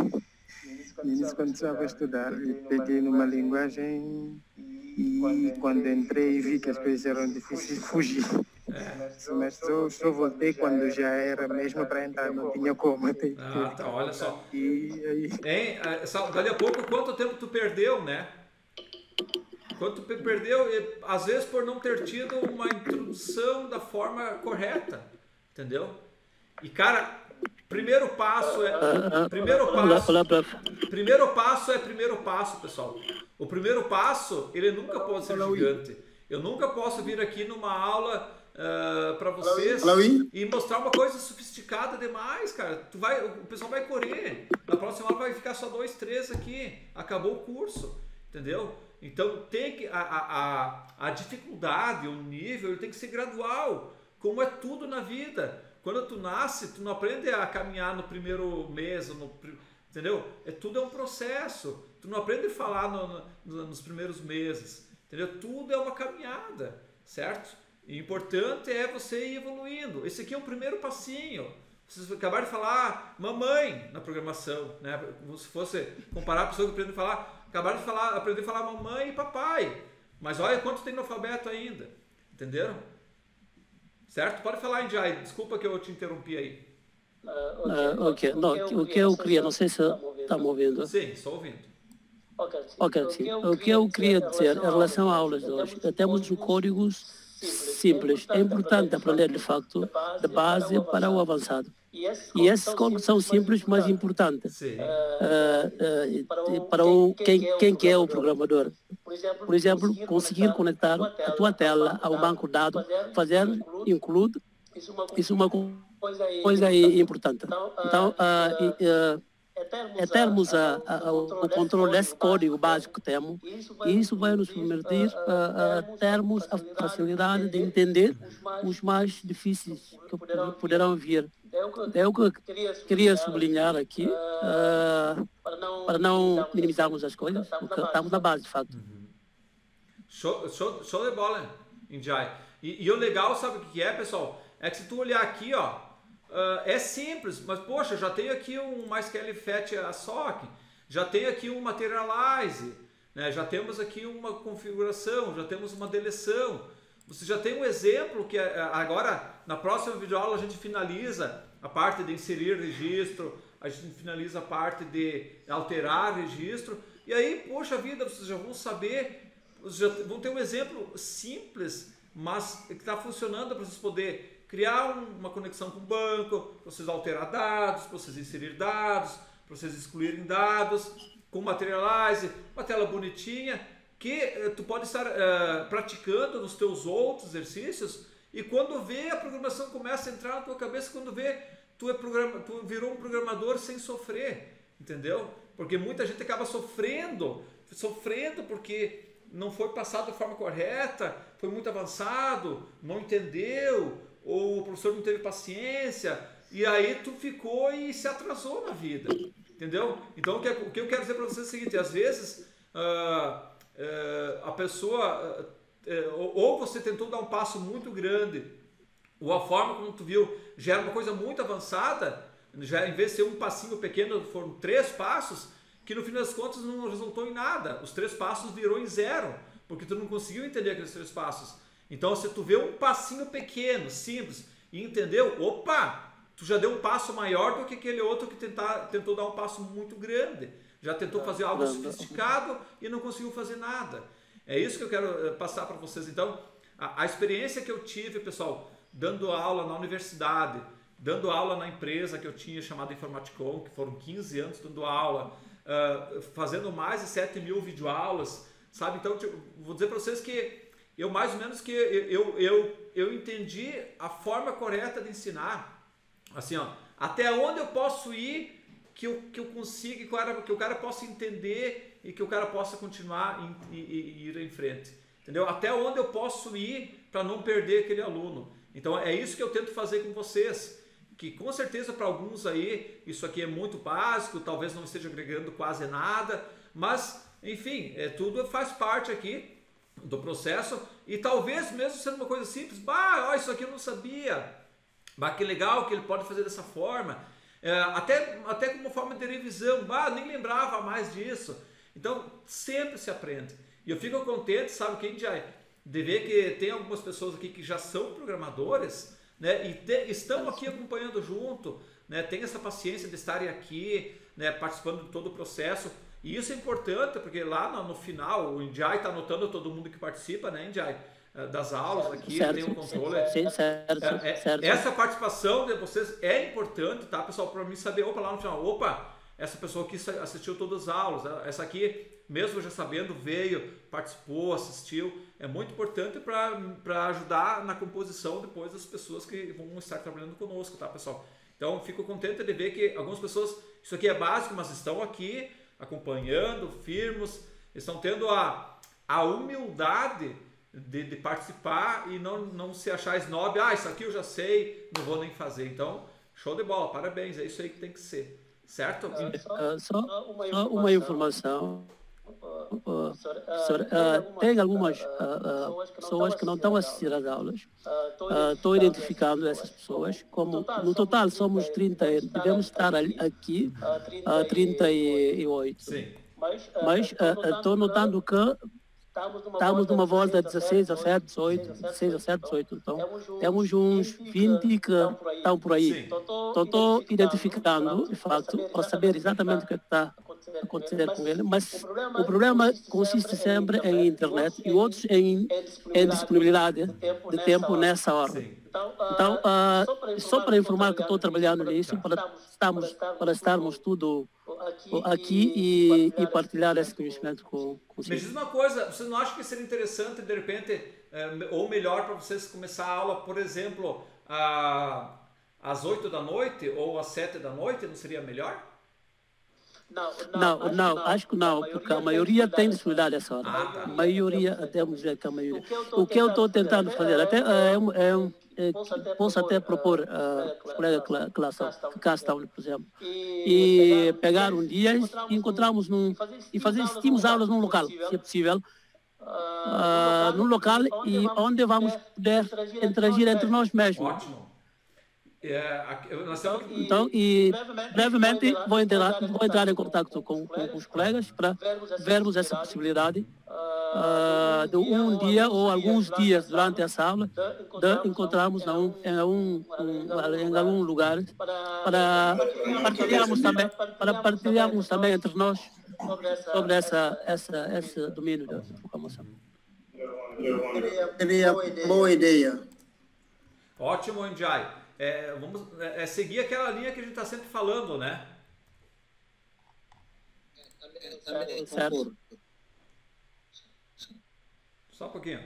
No início, quando estava a estudar, peguei numa linguagem e quando entrei vi que as coisas eram difíceis, fugi. É. Mas só, só voltei quando já era mesmo para entrar, não tinha como. Tem, ah, tá, olha só. E aí... Hein, dali a pouco, quanto tempo tu perdeu, né? Quanto tu perdeu, e, às vezes por não ter tido uma introdução da forma correta, entendeu? E cara, primeiro passo é primeiro passo. Primeiro passo é primeiro passo, pessoal. O primeiro passo, ele nunca pode ser gigante. Eu nunca posso vir aqui numa aula Uh, para vocês e mostrar uma coisa sofisticada demais, cara. Tu vai, o pessoal vai correr. Na próxima aula vai ficar só dois, três aqui. Acabou o curso, entendeu? Então tem que a, a, a dificuldade, o nível, ele tem que ser gradual, como é tudo na vida. Quando tu nasce, tu não aprende a caminhar no primeiro mês, no, entendeu? É tudo é um processo. Tu não aprende a falar no, no, nos primeiros meses, entendeu? Tudo é uma caminhada, certo? O importante é você ir evoluindo. Esse aqui é um primeiro passinho. Vocês acabaram de falar mamãe na programação, né? Como se fosse comparar a pessoa que aprende a falar, acabaram de falar, aprender a falar mamãe e papai. Mas olha quanto tem no alfabeto ainda. Entenderam? Certo? Pode falar, Indiai. Desculpa que eu te interrompi aí. Uh, ok. Não, o que eu queria, não sei se está me ouvindo. Sim, estou ouvindo. Ok, sim. O que eu queria dizer em relação a aulas de hoje, temos códigos simples. É importante aprender, de facto, de base para o avançado. E esses códigos são simples, mas importantes uh, uh, para o, quem, quem que é o programador. Por exemplo, conseguir conectar a tua tela ao banco de dados, fazer include, isso é uma coisa importante. Então, uh, uh, é termos a, a, o controle desse código básico que temos, e isso vai nos permitir a, a termos a facilidade de entender os mais difíceis que poderão vir. É o que eu queria sublinhar aqui, uh, para não minimizarmos as coisas, porque estamos na base, de fato. Uhum. Show, show, show de bola, Injay. E, e o legal, sabe o que é, pessoal? É que se tu olhar aqui, ó, uh, é simples, mas poxa, já tenho aqui um MySQL Fetch A S O C, já tenho aqui um Materialize, né? Já temos aqui uma configuração, já temos uma deleção. Você já tem um exemplo que agora, na próxima videoaula, a gente finaliza a parte de inserir registro, a gente finaliza a parte de alterar registro, e aí, poxa vida, vocês já vão saber, vocês já vão ter um exemplo simples, mas que está funcionando para vocês poderem criar uma conexão com o banco, para vocês alterar dados, para vocês inserir dados, para vocês excluírem dados, com Materialize, uma tela bonitinha, que tu pode estar uh, praticando nos teus outros exercícios, e quando vê a programação começa a entrar na tua cabeça, quando vê tu, é programa, tu virou um programador sem sofrer, entendeu? Porque muita gente acaba sofrendo, sofrendo porque não foi passado da forma correta, foi muito avançado, não entendeu, ou o professor não teve paciência, e aí tu ficou e se atrasou na vida, entendeu? Então o que, o que eu quero dizer para vocês é o seguinte, às vezes uh, uh, a pessoa, uh, uh, ou você tentou dar um passo muito grande, ou a forma como tu viu já era uma coisa muito avançada, já em vez de ser um passinho pequeno, foram três passos, que no fim das contas não resultou em nada. Os três passos virou em zero, porque tu não conseguiu entender aqueles três passos. Então, se tu vê um passinho pequeno, simples, e entendeu, opa, tu já deu um passo maior do que aquele outro que tentar, tentou dar um passo muito grande. Já tentou fazer algo sofisticado e não conseguiu fazer nada. É isso que eu quero passar para vocês. Então, a, a experiência que eu tive, pessoal, dando aula na universidade, dando aula na empresa que eu tinha chamada Informaticom, que foram quinze anos dando aula, uh, fazendo mais de sete mil videoaulas, sabe? Então, tipo, vou dizer para vocês que eu mais ou menos que eu, eu, eu entendi a forma correta de ensinar, assim, ó, até onde eu posso ir que eu, que eu consiga, que o, cara, que o cara possa entender e que o cara possa continuar e, e, e ir em frente, entendeu? Até onde eu posso ir para não perder aquele aluno. Então é isso que eu tento fazer com vocês, que com certeza para alguns aí isso aqui é muito básico, talvez não esteja agregando quase nada, mas enfim, é, tudo faz parte aqui do processo, e talvez mesmo sendo uma coisa simples, bah, ó, isso aqui eu não sabia, bah, que legal que ele pode fazer dessa forma, é, até, até como forma de revisão, bah, nem lembrava mais disso. Então sempre se aprende, e eu fico contente, sabe, quem já de ver que tem algumas pessoas aqui que já são programadores, né, e te, estão aqui acompanhando junto, né, tem essa paciência de estarem aqui, né, participando de todo o processo. E isso é importante, porque lá no, no final, o Injay está anotando todo mundo que participa, né, Injay, das aulas aqui, certo, tem um controle. Sim, certo, é, é, certo. Essa participação de vocês é importante, tá, pessoal, para mim saber, opa, lá no final, opa, essa pessoa aqui assistiu todas as aulas, essa aqui, mesmo já sabendo, veio, participou, assistiu. É muito importante para ajudar na composição depois das pessoas que vão estar trabalhando conosco, tá, pessoal? Então, fico contente de ver que algumas pessoas, isso aqui é básico, mas estão aqui acompanhando, firmes, estão tendo a, a humildade de, de participar e não, não se achar snob, ah, isso aqui eu já sei, não vou nem fazer. Então, show de bola, parabéns, é isso aí que tem que ser, certo? Uh, só, só uma informação. Uh, senhor, uh, tem algumas uh, uh, pessoas que não estão a assistir às aulas. Estou uh, identificando essas pessoas. Como no total somos trinta, devemos estar aqui uh, trinta e oito. Sim. Mas estou uh, notando que estamos numa voz de dezesseis a sete, dezoito, dezesseis a sete, dezoito. Então, temos uns vinte que estão por aí. Então, estou identificando, de fato, para saber exatamente o que está acontecer com ele, mas o problema consiste sempre em internet e outros em, em disponibilidade de tempo nessa hora. Então, uh, só para informar que estou trabalhando nisso, para estarmos, para estarmos tudo aqui e, e partilhar esse conhecimento com vocês. Me diz uma coisa, vocês não acham que seria interessante, de repente, ou melhor para vocês começar a aula, por exemplo, às oito da noite ou às sete da noite, não seria melhor? Não, não, acho que não, porque a maioria tem disponibilidade essa hora. A maioria, até vamos dizer que a maioria. O que eu estou tentando fazer, até é, um, é, um, é posso até propor uh, os colegas que, que lá estão, que cá estão, por exemplo, e pegar um dia e encontrarmos num, e fazer, assistimos aulas num local, se é possível, uh, num local e onde vamos poder interagir entre nós mesmos. Ótimo. É, nós temos... Então, e brevemente vou entrar, vou entrar em contato com, com, com os colegas para vermos essa possibilidade uh, de um dia ou alguns dias durante essa aula de encontrarmos não, em, um, um, em algum lugar para partilharmos também, para partilharmos também entre nós sobre essa, essa, esse domínio da programação. Seria boa ideia. Ótimo, Njai. É, vamos é, seguir aquela linha que a gente está sempre falando, né? Certo. Só um pouquinho.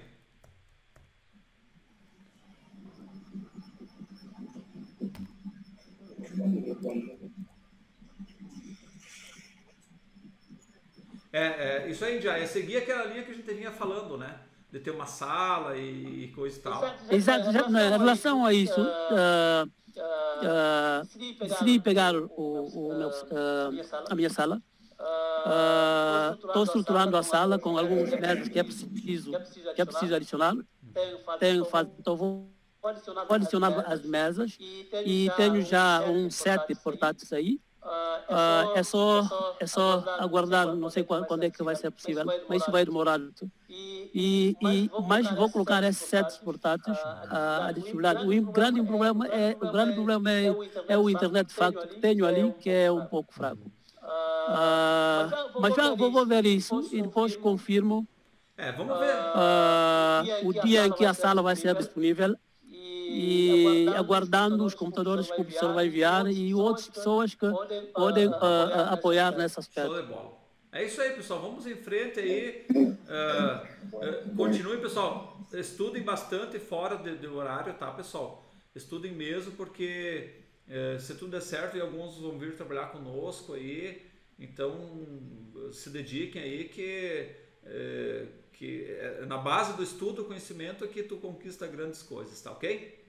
É, é, isso aí, já é seguir aquela linha que a gente vinha falando, né? De ter uma sala e, e coisa e tal. Exato, exato. Em relação a isso, uh, uh, decidi pegar o, o meu, uh, a minha sala. Estou uh, estruturando a sala com alguns métodos que é preciso, que é preciso adicionar. Tenho, então vou adicionar as mesas e tenho já um set portáteis aí. Uh, é só é só aguardar, não sei quando, quando é que vai ser possível, mas isso vai demorar. E, e mas vou colocar esses sets portáteis uh, a distribuir. O grande problema é o grande problema é, é o internet de facto que tenho ali, que é um pouco fraco. Uh, mas já vou, vou ver isso e depois confirmo. É, vamos ver. Uh, o dia em que a sala vai ser disponível. E aguardando os computadores que o professor vai enviar e outras pessoas que podem uh, uh, apoiar nessa aspecto. Show de bola. É isso aí, pessoal. Vamos em frente aí. Uh, uh, continuem, pessoal. Estudem bastante fora do, do horário, tá, pessoal? Estudem mesmo, porque uh, se tudo der certo e alguns vão vir trabalhar conosco aí, então se dediquem aí que... Uh, que é na base do estudo, conhecimento, é que tu conquista grandes coisas, tá ok?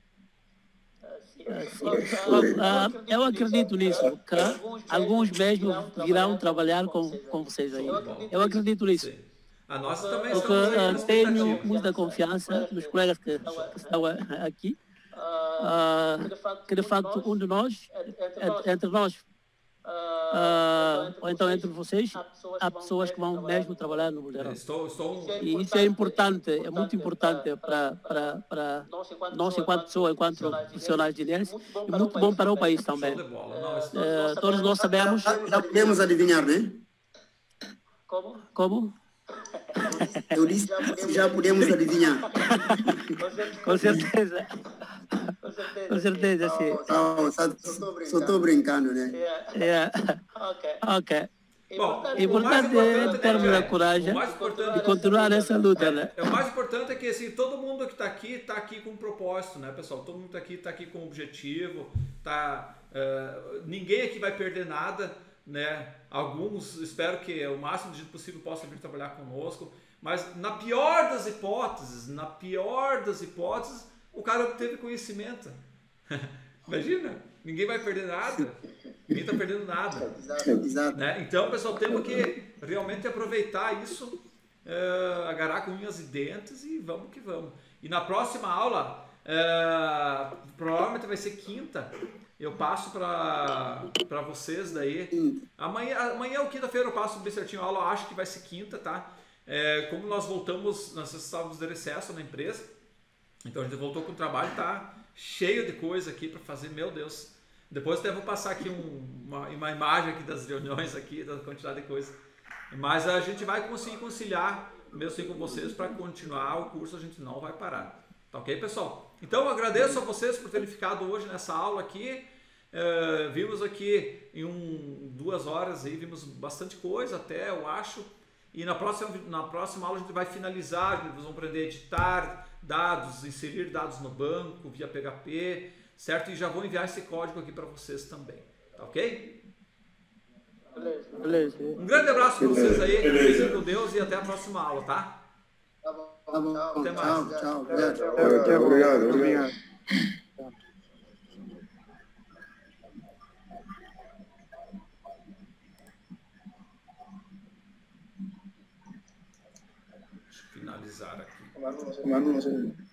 Eu acredito nisso, que alguns mesmo virão trabalhar com, com vocês aí. Eu acredito nisso. Sim. A nossa também porque uh, tenho muita confiança nos colegas que, que estão aqui, uh, que de facto um de nós, entre nós, Uh, ou então entre vocês, há pessoas que vão mesmo trabalhar no Mulherão. Estou, estou... E isso é importante, é muito importante para, para, para nós, enquanto pessoas, enquanto profissionais de Ilhéus, e muito bom para o país também. Uh, todos nós sabemos. Já podemos adivinhar, né? Como? Como? Eu disse que já podemos adivinhar. Com certeza. Com certeza, sim. Oh, só estou brincando, né? Yeah. Ok. Bom, importante é termos a coragem e continuar essa luta, né? É, o mais importante é que assim, todo mundo que está aqui, está aqui com um propósito, né, pessoal? Todo mundo está aqui, está aqui com um objetivo, tá, uh, ninguém aqui vai perder nada, né? Alguns, espero que o máximo de possível possam vir trabalhar conosco, mas na pior das hipóteses, na pior das hipóteses, o cara obteve conhecimento. Imagina, ninguém vai perder nada, ninguém está perdendo nada. Exato. Né? Então, pessoal, temos que realmente aproveitar isso, uh, agarrar com unhas e dentes e vamos que vamos. E na próxima aula, uh, provavelmente vai ser quinta, eu passo para para vocês daí. Amanhã, amanhã ou quinta-feira eu passo bem certinho a aula, acho que vai ser quinta, tá? É, como nós voltamos, nós estávamos de recesso na empresa, então a gente voltou com o trabalho, tá cheio de coisa aqui para fazer, meu Deus. Depois até vou passar aqui um, uma, uma imagem aqui das reuniões aqui, da quantidade de coisa. Mas a gente vai conseguir conciliar, mesmo assim com vocês, para continuar o curso, a gente não vai parar. Tá ok, pessoal? Então eu agradeço a vocês por terem ficado hoje nessa aula aqui. Uh, vimos aqui em um, duas horas aí, vimos bastante coisa até, eu acho. E na próxima, na próxima aula a gente vai finalizar, vocês vão aprender a editar dados, inserir dados no banco via P H P, certo? E já vou enviar esse código aqui para vocês também, tá ok? Beleza. Um grande abraço para vocês aí, fiquem com Deus e até a próxima aula, tá? Tá bom. Até mais. Tchau, tchau. Obrigado. Tchau, obrigado. Obrigado. Deixa eu finalizar aqui. Mano, não sei.